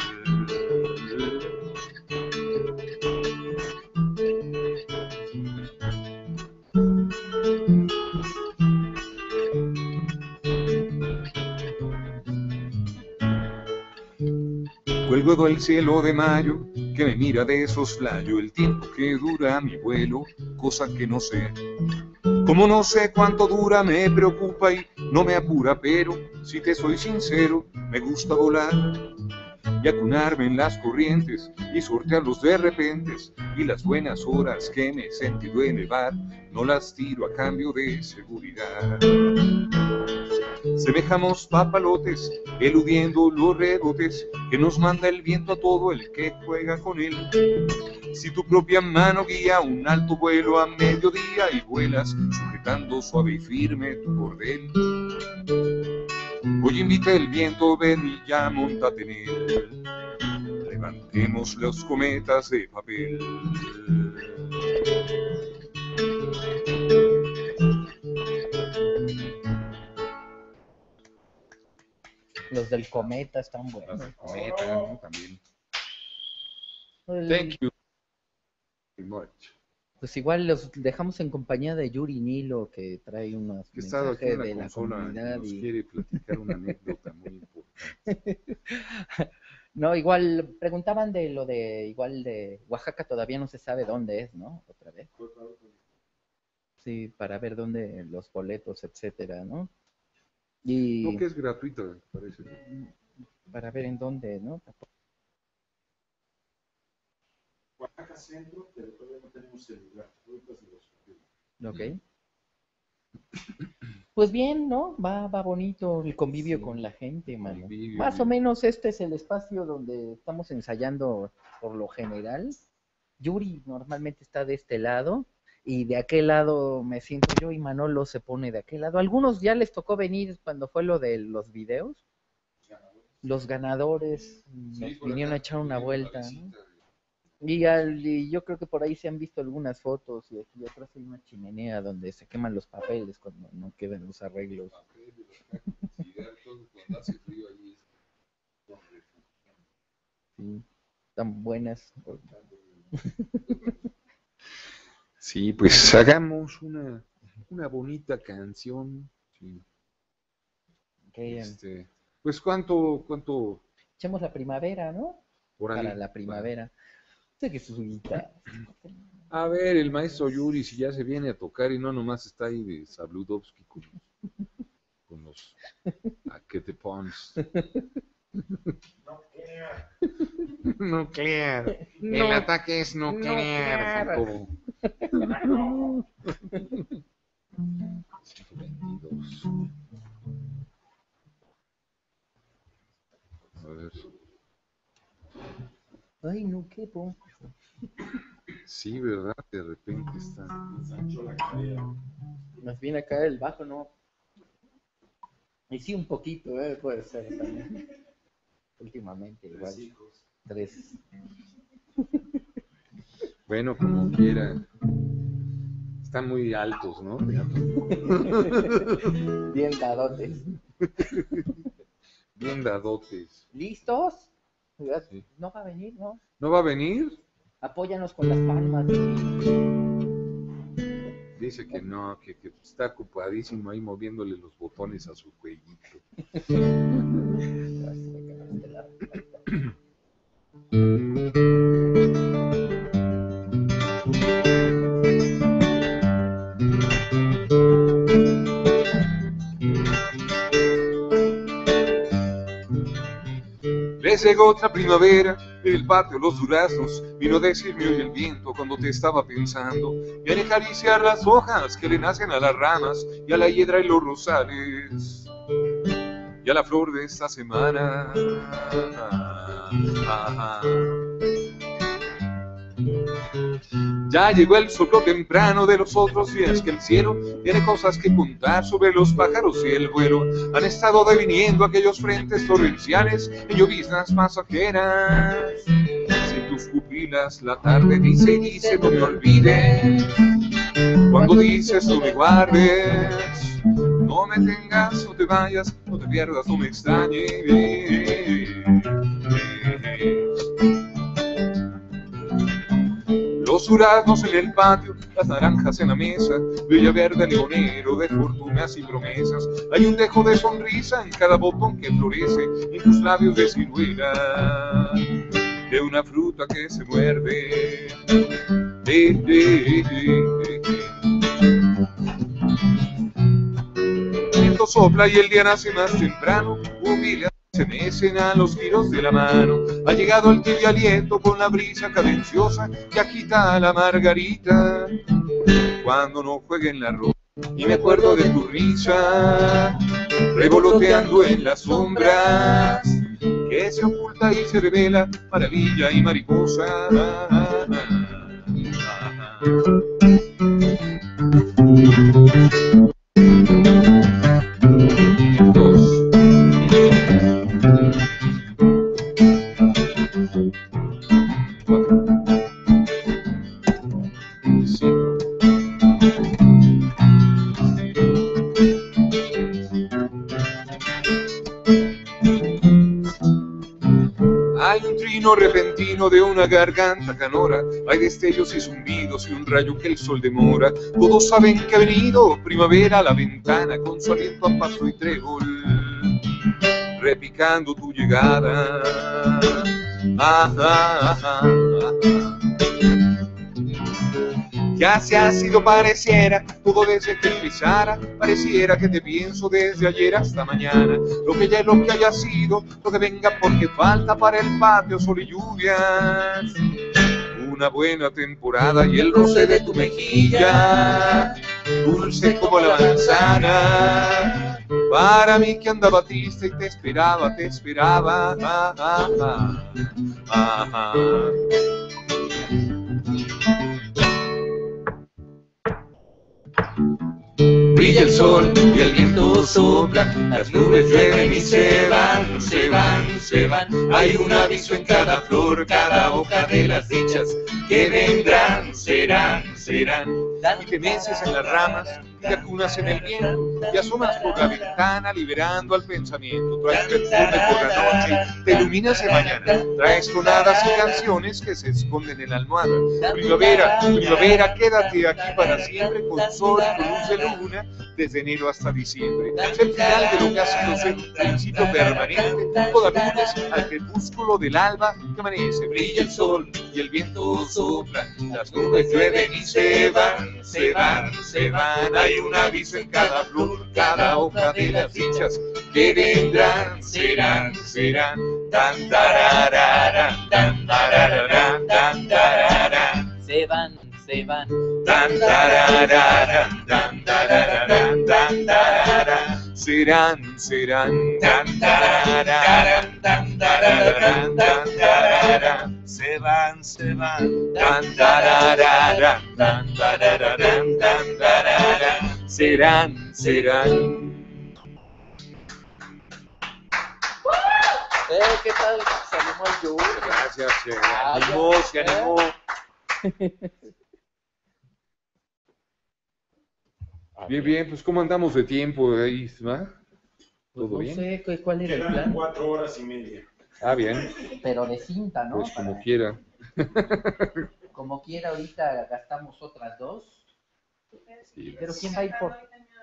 Cuelgo del cielo de mayo que me mira de soslayo el tiempo que dura mi vuelo, cosa que no sé. Como no sé cuánto dura me preocupa y no me apura, pero si te soy sincero, me gusta volar y acunarme en las corrientes y sortearlos de repentes, y las buenas horas que me he sentido elevar no las tiro a cambio de seguridad. Semejamos papalotes, eludiendo los rebotes que nos manda el viento a todo el que juega con él. Si tu propia mano guía un alto vuelo a mediodía y vuelas, sujetando suave y firme tu cordel, hoy invita el viento, ven y ya móntate en él. Levantemos los cometas de papel. Los del cometa están Las buenos. del cometa, ¿no? También. El- Thank you very much. Pues igual los dejamos en compañía de Yuri Nilo, que trae unos Que he estado aquí mensajes en la de la consola y comunidad. nos Y... quiere platicar una anécdota muy importante. No, igual preguntaban de lo de, igual de Oaxaca, todavía no se sabe dónde es, ¿no? Otra vez. Sí, para ver dónde los boletos, etcétera, ¿no? Y No, que es gratuito, me parece. para ver en dónde, ¿no? Oaxaca Centro, pero todavía no tenemos el lugar. Ahorita se los confirmo. Ok. Pues bien, ¿no? Va bonito el convivio Sí, con la gente, mano. convivio, Más o bien. menos este es el espacio donde estamos ensayando por lo general. Yuri normalmente está de este lado y de aquel lado me siento yo y Manolo se pone de aquel lado. Algunos ya les tocó venir cuando fue lo de los videos. Los ganadores nos vinieron a echar una vuelta, ¿no? Y yo creo que por ahí se han visto algunas fotos y aquí atrás hay una chimenea donde se queman los papeles cuando no quedan los arreglos. Sí, tan buenas. Sí, pues hagamos una bonita canción. Sí. Que Pues cuánto echemos la primavera, ¿no? órale, Para la primavera. Sé que su guitarra. A ver, el maestro Yuri, si ya se viene a tocar y no nomás está ahí de Sabludovsky con los Aquetepons. Nuclear. El ataque es nuclear. Como... 122. A ver. Ay, no quepo. Sí, ¿verdad? De repente está. Más bien acá el bajo, ¿no? Y sí, un poquito, puede ser también. Últimamente, igual. 3. Bueno, como quiera. Están muy altos, ¿no? Bien dadotes. Bien dadotes. ¿Listos? Sí. No va a venir, ¿no? ¿No va a venir? Apóyanos con las palmas. Dice que no, que está ocupadísimo ahí moviéndole los botones a su jueguito. Les llegó otra primavera, el patio, los duraznos, vino a decirme hoy el viento cuando te estaba pensando, viene a acariciar las hojas que le nacen a las ramas y a la hiedra y los rosales, y a la flor de esta semana. Ya llegó el soplo temprano de los otros días que el cielo tiene cosas que contar sobre los pájaros y el vuelo. Han estado deviniendo aquellos frentes torrenciales en lloviznas pasajeras. Si tus pupilas la tarde dice y dice no me olvides, cuando dices no me guardes, no me tengas, no te vayas, no te pierdas, no me extrañes. Los duraznos en el patio, las naranjas en la mesa, Villaverde limonero de fortunas y promesas. Hay un dejo de sonrisa en cada botón que florece, en tus labios de ciruela, de una fruta que se muerde. El viento sopla y el día nace más temprano, humilde se mecen a los giros de la mano. Ha llegado el tibio aliento con la brisa cadenciosa que agita a la margarita cuando no juegue en la ropa. Y me acuerdo de tu risa revoloteando en las sombras, que se oculta y se revela, maravilla y mariposa. Hay un trino repentino de una garganta canora, hay destellos y zumbidos y un rayo que el sol demora. Todos saben que ha venido primavera a la ventana con su aliento a pasto y trébol, repicando tu llegada. Ya se ha sido, pareciera, todo desde que empezara, pareciera que te pienso desde ayer hasta mañana. Lo que ya es lo que haya sido, lo que venga porque falta para el patio, sol y lluvias. Una buena temporada y el roce de tu mejilla, dulce como la manzana. Para mí que andaba triste y te esperaba, te esperaba. Brilla el sol y el viento sopla, las nubes llueven y se van, se van, se van. Hay un aviso en cada flor, cada hoja de las dichas que vendrán, serán, serán. Y te meces en las ramas, te acunas en el viento, y asomas por la ventana liberando al pensamiento. Traes perfume por la noche, te iluminas de mañana, traes tonadas y canciones que se esconden en la almohada. Primavera, primavera, quédate aquí para siempre, con sol y con luz de luna, desde enero hasta diciembre. Es el final de lo que ha sido ser un principio permanente, toda lunes al crepúsculo del alba que amanece. Brilla el sol y el viento sopla, las nubes llueven y se van, se van, se van. Hay un aviso en cada flor, cada hoja de las dichas que vendrán, serán, serán. Tan tarararán, tan tarararán, tan tarararán. Se van, se van. Tan tarararán, tan tarararán, tan tarararán. Serán, serán. Tan tarararán, tan tarararán, tan tarararán. Se van, se van. Tan tarararán, tan tarararán, tan tarararán. Serán, serán. ¿Qué tal? Se animó el yo. Gracias, se animó. Bien, bien, pues ¿cómo andamos de tiempo ahí, va? ¿Todo No bien? sé cuál era el Quedan plan, 4 horas y media. Ah, bien, pero de cinta, ¿no? pues como Para- quiera. Como quiera, ahorita gastamos otras 2. Sí, Pero ¿quién va a ir por...?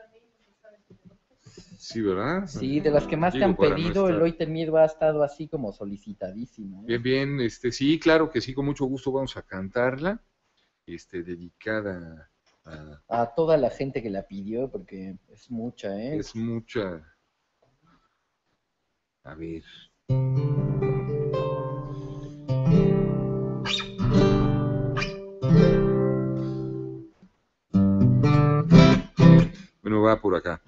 sí, ¿verdad? Sí, de las que más te Digo, han para pedido, nuestra- el Hoy Te Miedo ha estado así como solicitadísimo. Bien, bien, sí, claro que sí, con mucho gusto vamos a cantarla, dedicada a... A toda la gente que la pidió, porque es mucha, ¿eh? Es mucha... A ver... Bueno, va por acá.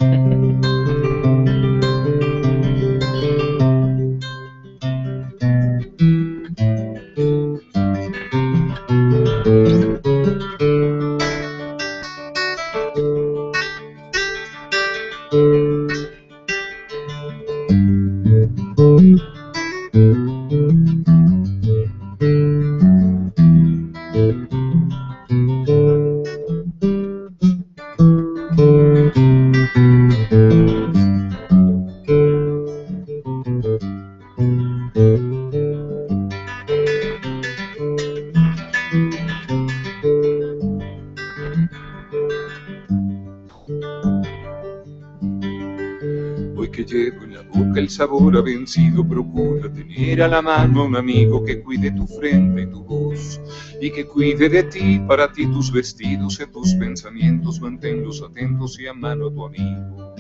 que llevo en la boca el sabor ha vencido. Procura tener a la mano a un amigo que cuide tu frente y tu voz, y que cuide de ti, para ti tus vestidos y tus pensamientos. Manténlos atentos y a mano a tu amigo.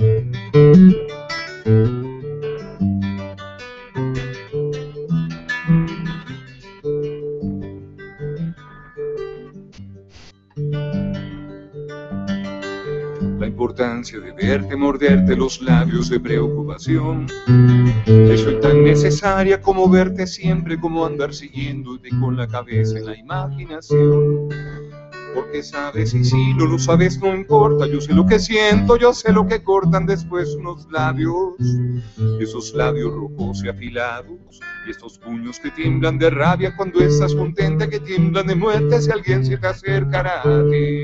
La importancia de verte morderte los labios de preocupación, que soy tan necesaria como verte siempre, como andar siguiéndote con la cabeza en la imaginación. Porque sabes, y si no lo sabes no importa, yo sé lo que siento, yo sé lo que cortan después unos labios, esos labios rojos y afilados, y estos puños que tiemblan de rabia cuando estás contenta, que tiemblan de muerte si alguien se te acercará a ti.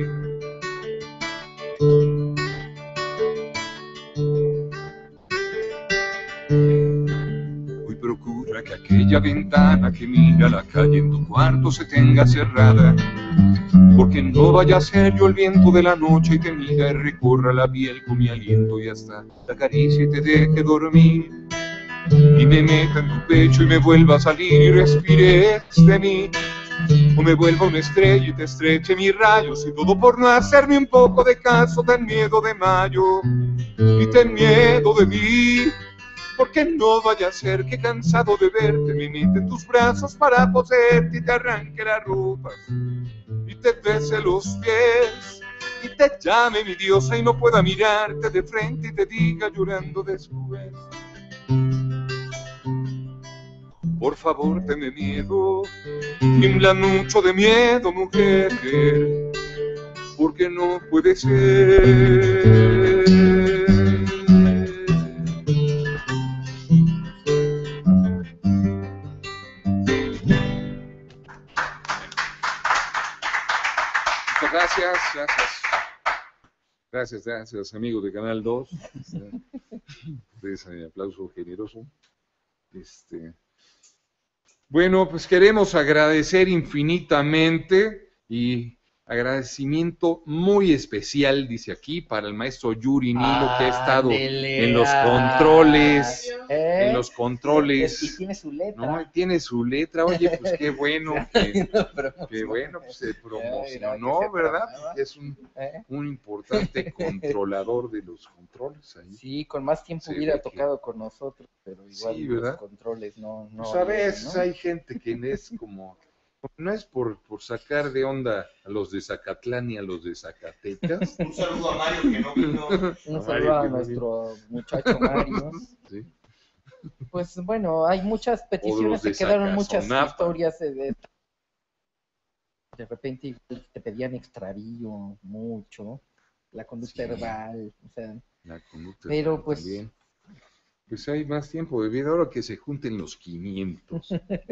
Hoy procura que aquella ventana que mira a la calle en tu cuarto se tenga cerrada, porque no vaya a ser yo el viento de la noche y te mira y recorra la piel con mi aliento, y hasta la caricia y te deje dormir, y me meta en tu pecho y me vuelva a salir y respires de mí, o me vuelva una estrella y te estreche mis rayos, y todo por no hacerme un poco de caso. Ten miedo de mayo y ten miedo de mí, porque no vaya a ser que cansado de verte me mete en tus brazos para poseerte y te arranque las ropas y te bese los pies y te llame mi diosa y no pueda mirarte de frente y te diga llorando después: por favor, tenme miedo, tiembla mucho de miedo, mujer, porque no puede ser. Gracias, amigo de Canal 2. De ese aplauso generoso. Bueno, pues queremos agradecer infinitamente y agradecimiento muy especial, dice aquí, para el maestro Yuri Nilo, que ha estado en los controles. En los controles. Y tiene su letra. No, tiene su letra. Oye, pues qué bueno que bueno, pues se promocionó, ¿verdad? Es un importante controlador de los controles ahí. Sí, con más tiempo hubiera tocado con nosotros, pero igual sí, los ¿verdad? controles no. Pues a veces hay gente que es como, no es por sacar de onda a los de Zacatlán y a los de Zacatecas. Un saludo a Mario que no vino. Un saludo a nuestro muchacho Mario. Sí. Pues bueno, hay muchas peticiones, se quedaron muchas historias de repente te pedían extravío mucho, la conducta verbal, o sea, la conducta pero pues también. Pues hay más tiempo de vida ahora que se junten los 500.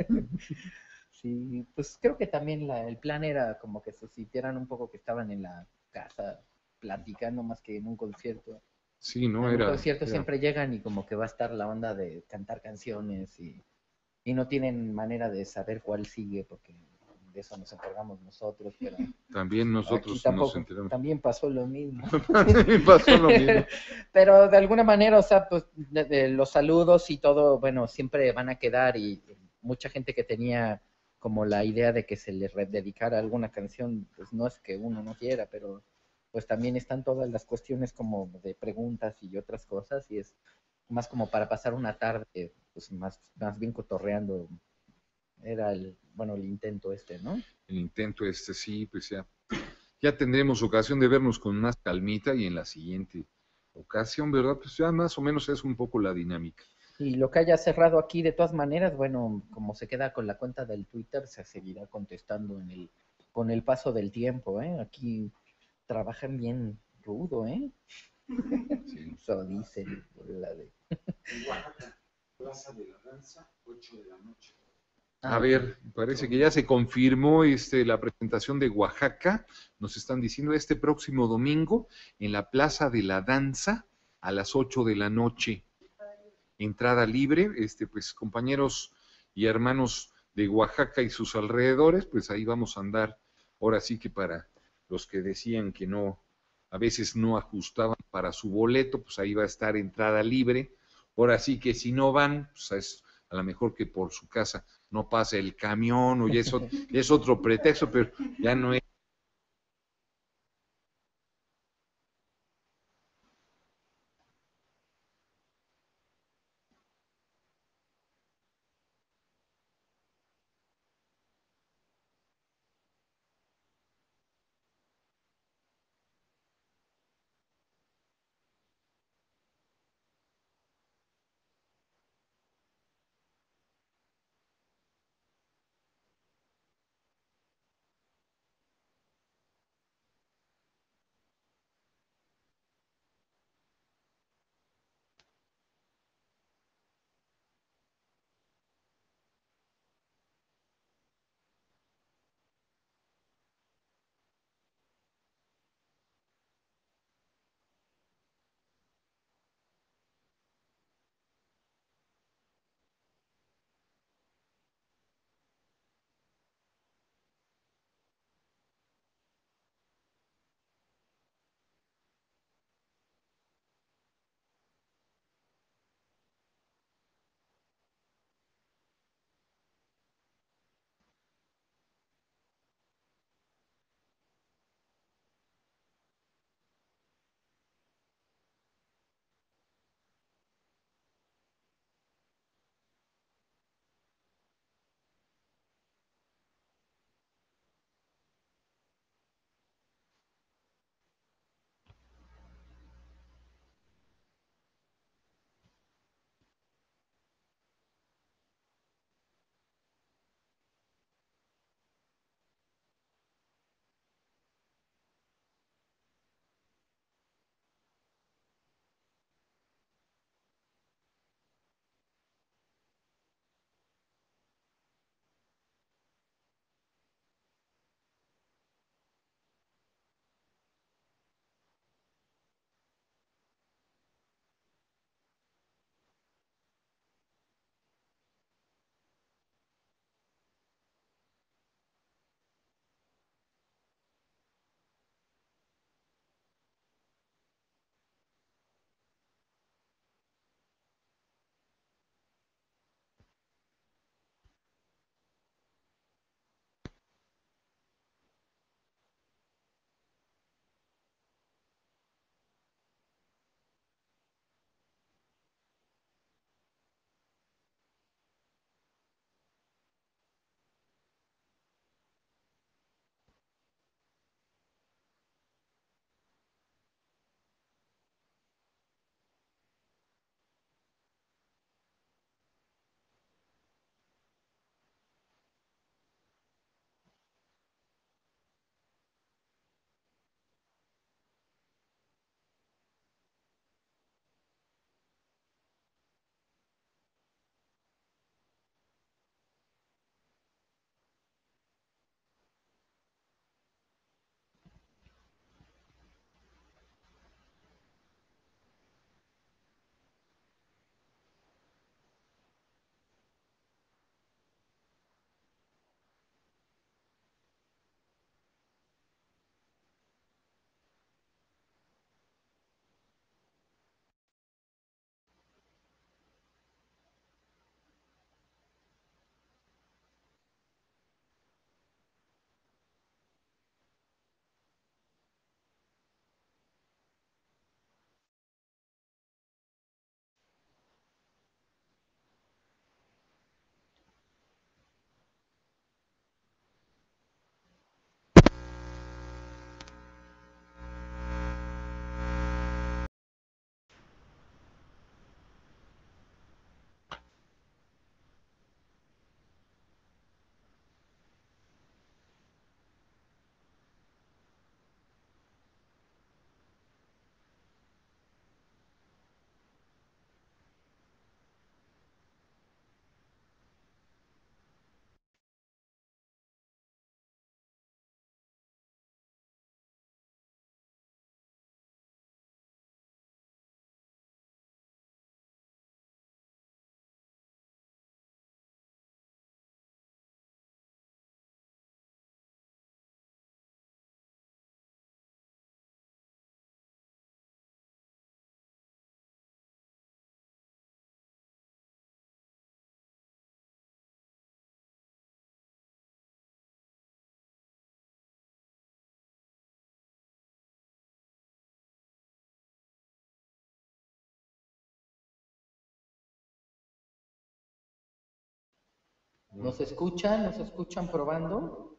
Sí, pues creo que también el plan era como que se sintieran un poco que estaban en la casa platicando más que en un concierto. Sí, no en era. un concierto era... siempre llegan y como que va a estar la onda de cantar canciones y no tienen manera de saber cuál sigue porque de eso nos encargamos nosotros, pero también nosotros nos enteramos. También pasó lo mismo. Pero de alguna manera, o sea, pues los saludos y todo, bueno, siempre van a quedar y mucha gente que tenía como la idea de que se le dedicara alguna canción, pues no es que uno no quiera, pero pues también están todas las cuestiones como de preguntas y otras cosas y es más como para pasar una tarde, pues más bien cotorreando. Era el intento ¿no? El intento sí, pues ya tendremos ocasión de vernos con más calmita y en la siguiente ocasión, ¿verdad? Pues ya más o menos es un poco la dinámica. Y lo que haya cerrado aquí, de todas maneras, bueno, como se queda con la cuenta del Twitter, se seguirá contestando con el paso del tiempo, ¿eh? Aquí trabajan bien rudo, ¿eh? Sí. Eso dicen. Oaxaca, Plaza de la Danza, 8 de la noche. A ver, parece que ya se confirmó la presentación de Oaxaca. Nos están diciendo este próximo domingo en la Plaza de la Danza a las 8 de la noche. Entrada libre, pues compañeros y hermanos de Oaxaca y sus alrededores, pues ahí vamos a andar. Ahora sí que para los que decían que no, a veces no ajustaban para su boleto, pues ahí va a estar entrada libre Ahora sí que si no van, pues es a lo mejor que por su casa no pasa el camión o ya es otro pretexto, pero ya no es. ¿Nos escuchan? ¿Nos escuchan probando?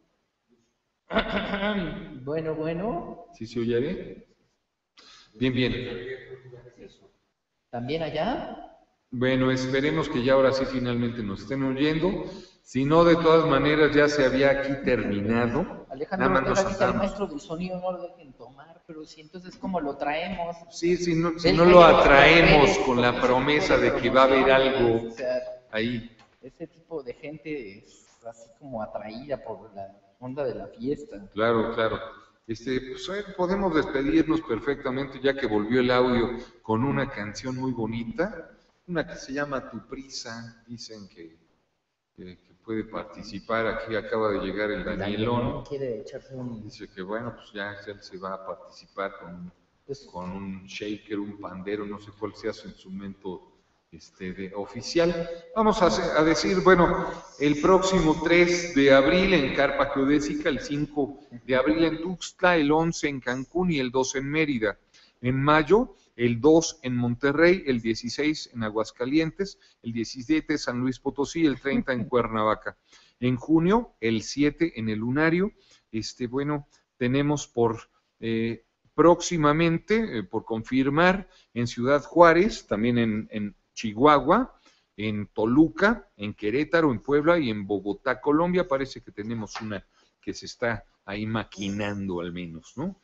Bueno. ¿Sí se oye bien? Bien. ¿También allá? Bueno, esperemos que ya ahora sí finalmente nos estén oyendo. Si no, de todas maneras ya se había aquí terminado. Alejandro Nada más nos Ortega dice, el saltamos. maestro del sonido no lo dejen tomar, pero si entonces, ¿cómo lo traemos? Sí, si no Del lo genio atraemos de con la redes, promesa de que va a haber algo o sea, ahí. ese tipo de gente es así como atraída por la onda de la fiesta. Claro. Pues podemos despedirnos perfectamente ya que volvió el audio con una canción muy bonita, una que se llama Tu Prisa. Dicen que puede participar. Aquí acaba de llegar el Danielón. Quiere echarse un... Dice que bueno, pues ya él se va a participar con un shaker, un pandero, no sé cuál sea su instrumento oficial. Vamos a decir, bueno, el próximo 3 de abril en Carpa Geodésica, el 5 de abril en Tuxtla, el 11 en Cancún y el 12 en Mérida. En mayo, el 2 en Monterrey, el 16 en Aguascalientes, el 17 San Luis Potosí, el 30 en Cuernavaca. En junio, el 7 en el Lunario. Bueno, tenemos próximamente, por confirmar, en Ciudad Juárez, también en Chihuahua, en Toluca, en Querétaro, en Puebla y en Bogotá, Colombia. Parece que tenemos una que se está ahí maquinando al menos, ¿no?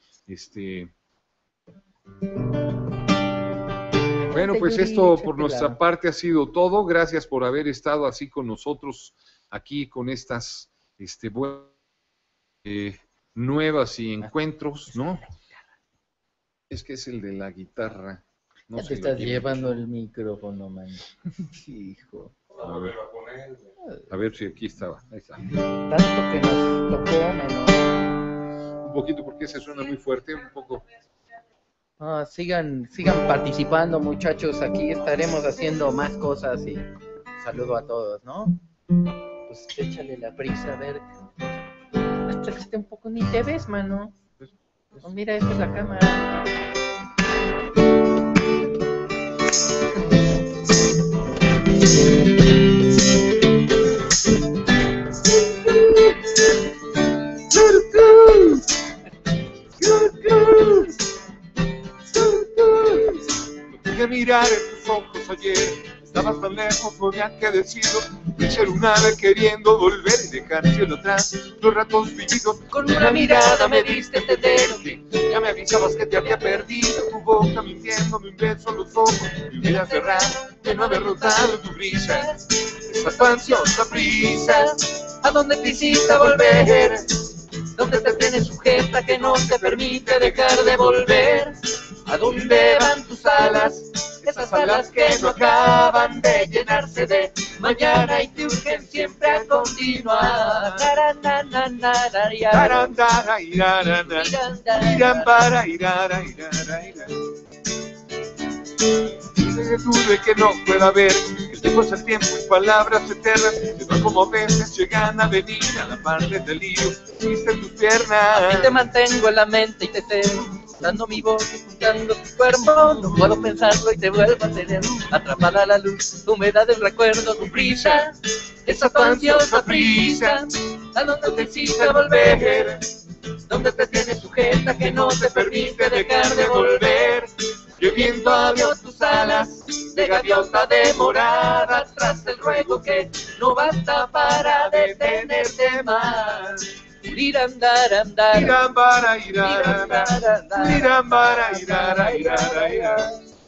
Bueno, pues esto por nuestra parte ha sido todo. Gracias por haber estado así con nosotros aquí con estas nuevas y encuentros, ¿no? Es que es el de la guitarra. No ya te estás llevando el micrófono, man. Hijo. A ver si aquí estaba. Ahí está. Tanto que nos tocó, mano. Un poquito porque se suena muy fuerte, un poco. Sigan participando, muchachos. Aquí estaremos haciendo más cosas y saludo a todos, ¿no? Pues échale la prisa, a ver. Hasta que esté un poco, ni te ves, mano. Oh, mira, esta es la cámara. Pude mirar en tus ojos ayer, estabas tan lejos, no había que decirlo. De ser un ave queriendo volver y dejar cielo atrás, los ratos vividos. Con una mirada me diste entender que ya me avisabas que te había perdido. Tu boca mintiéndome un beso en los ojos, mi vida cerrada, que no había rotado tu brisa. Esa tu ansiosa prisa, ¿a dónde te hiciste volver? ¿Dónde te tienes sujeta que no te permite dejar de volver? ¿A dónde van tus alas? Esas alas que no acaban de llenarse de mañana y te urgen siempre a continuar. Dude que no pueda ver, el tiempo es el tiempo y palabras eternas, pero como veces llegan a venir a la parte del lío, existen tus piernas. A ti te mantengo en la mente y te tengo, dando mi voz y juntando tu cuerpo. No puedo pensarlo y te vuelvo a tener, atrapada la luz, tu humedad del recuerdo, tu prisa, esa tu ansiosa prisa. ¿A dónde te hiciste volver? ¿Dónde te tienes sujeta que no te permite dejar de volver? Que el viento abrió tus alas de gaviota demorada tras el ruego que no basta para detenerte más. Irandara, irambara, irambara, irara.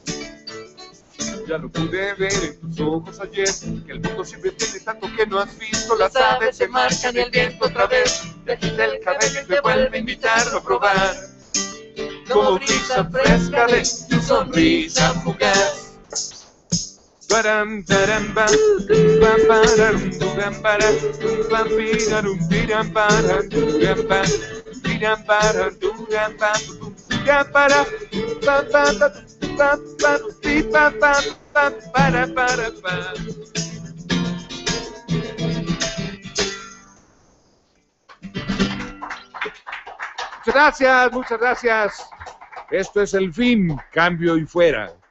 Ya lo pude ver en tus ojos ayer, que el mundo siempre tiene tanto que no has visto. Las aves se marchan y el viento otra vez te agita el cabello y te vuelve a invitarlo a probar. Como brisa fresca de tu sonrisa fugaz. Baram taram bam bam baram bam baram bam birarum biram baram bam bam biram baram bam bam biram para bam bam bam bam bam para Muchas gracias. Esto es El Fin, cambio y fuera.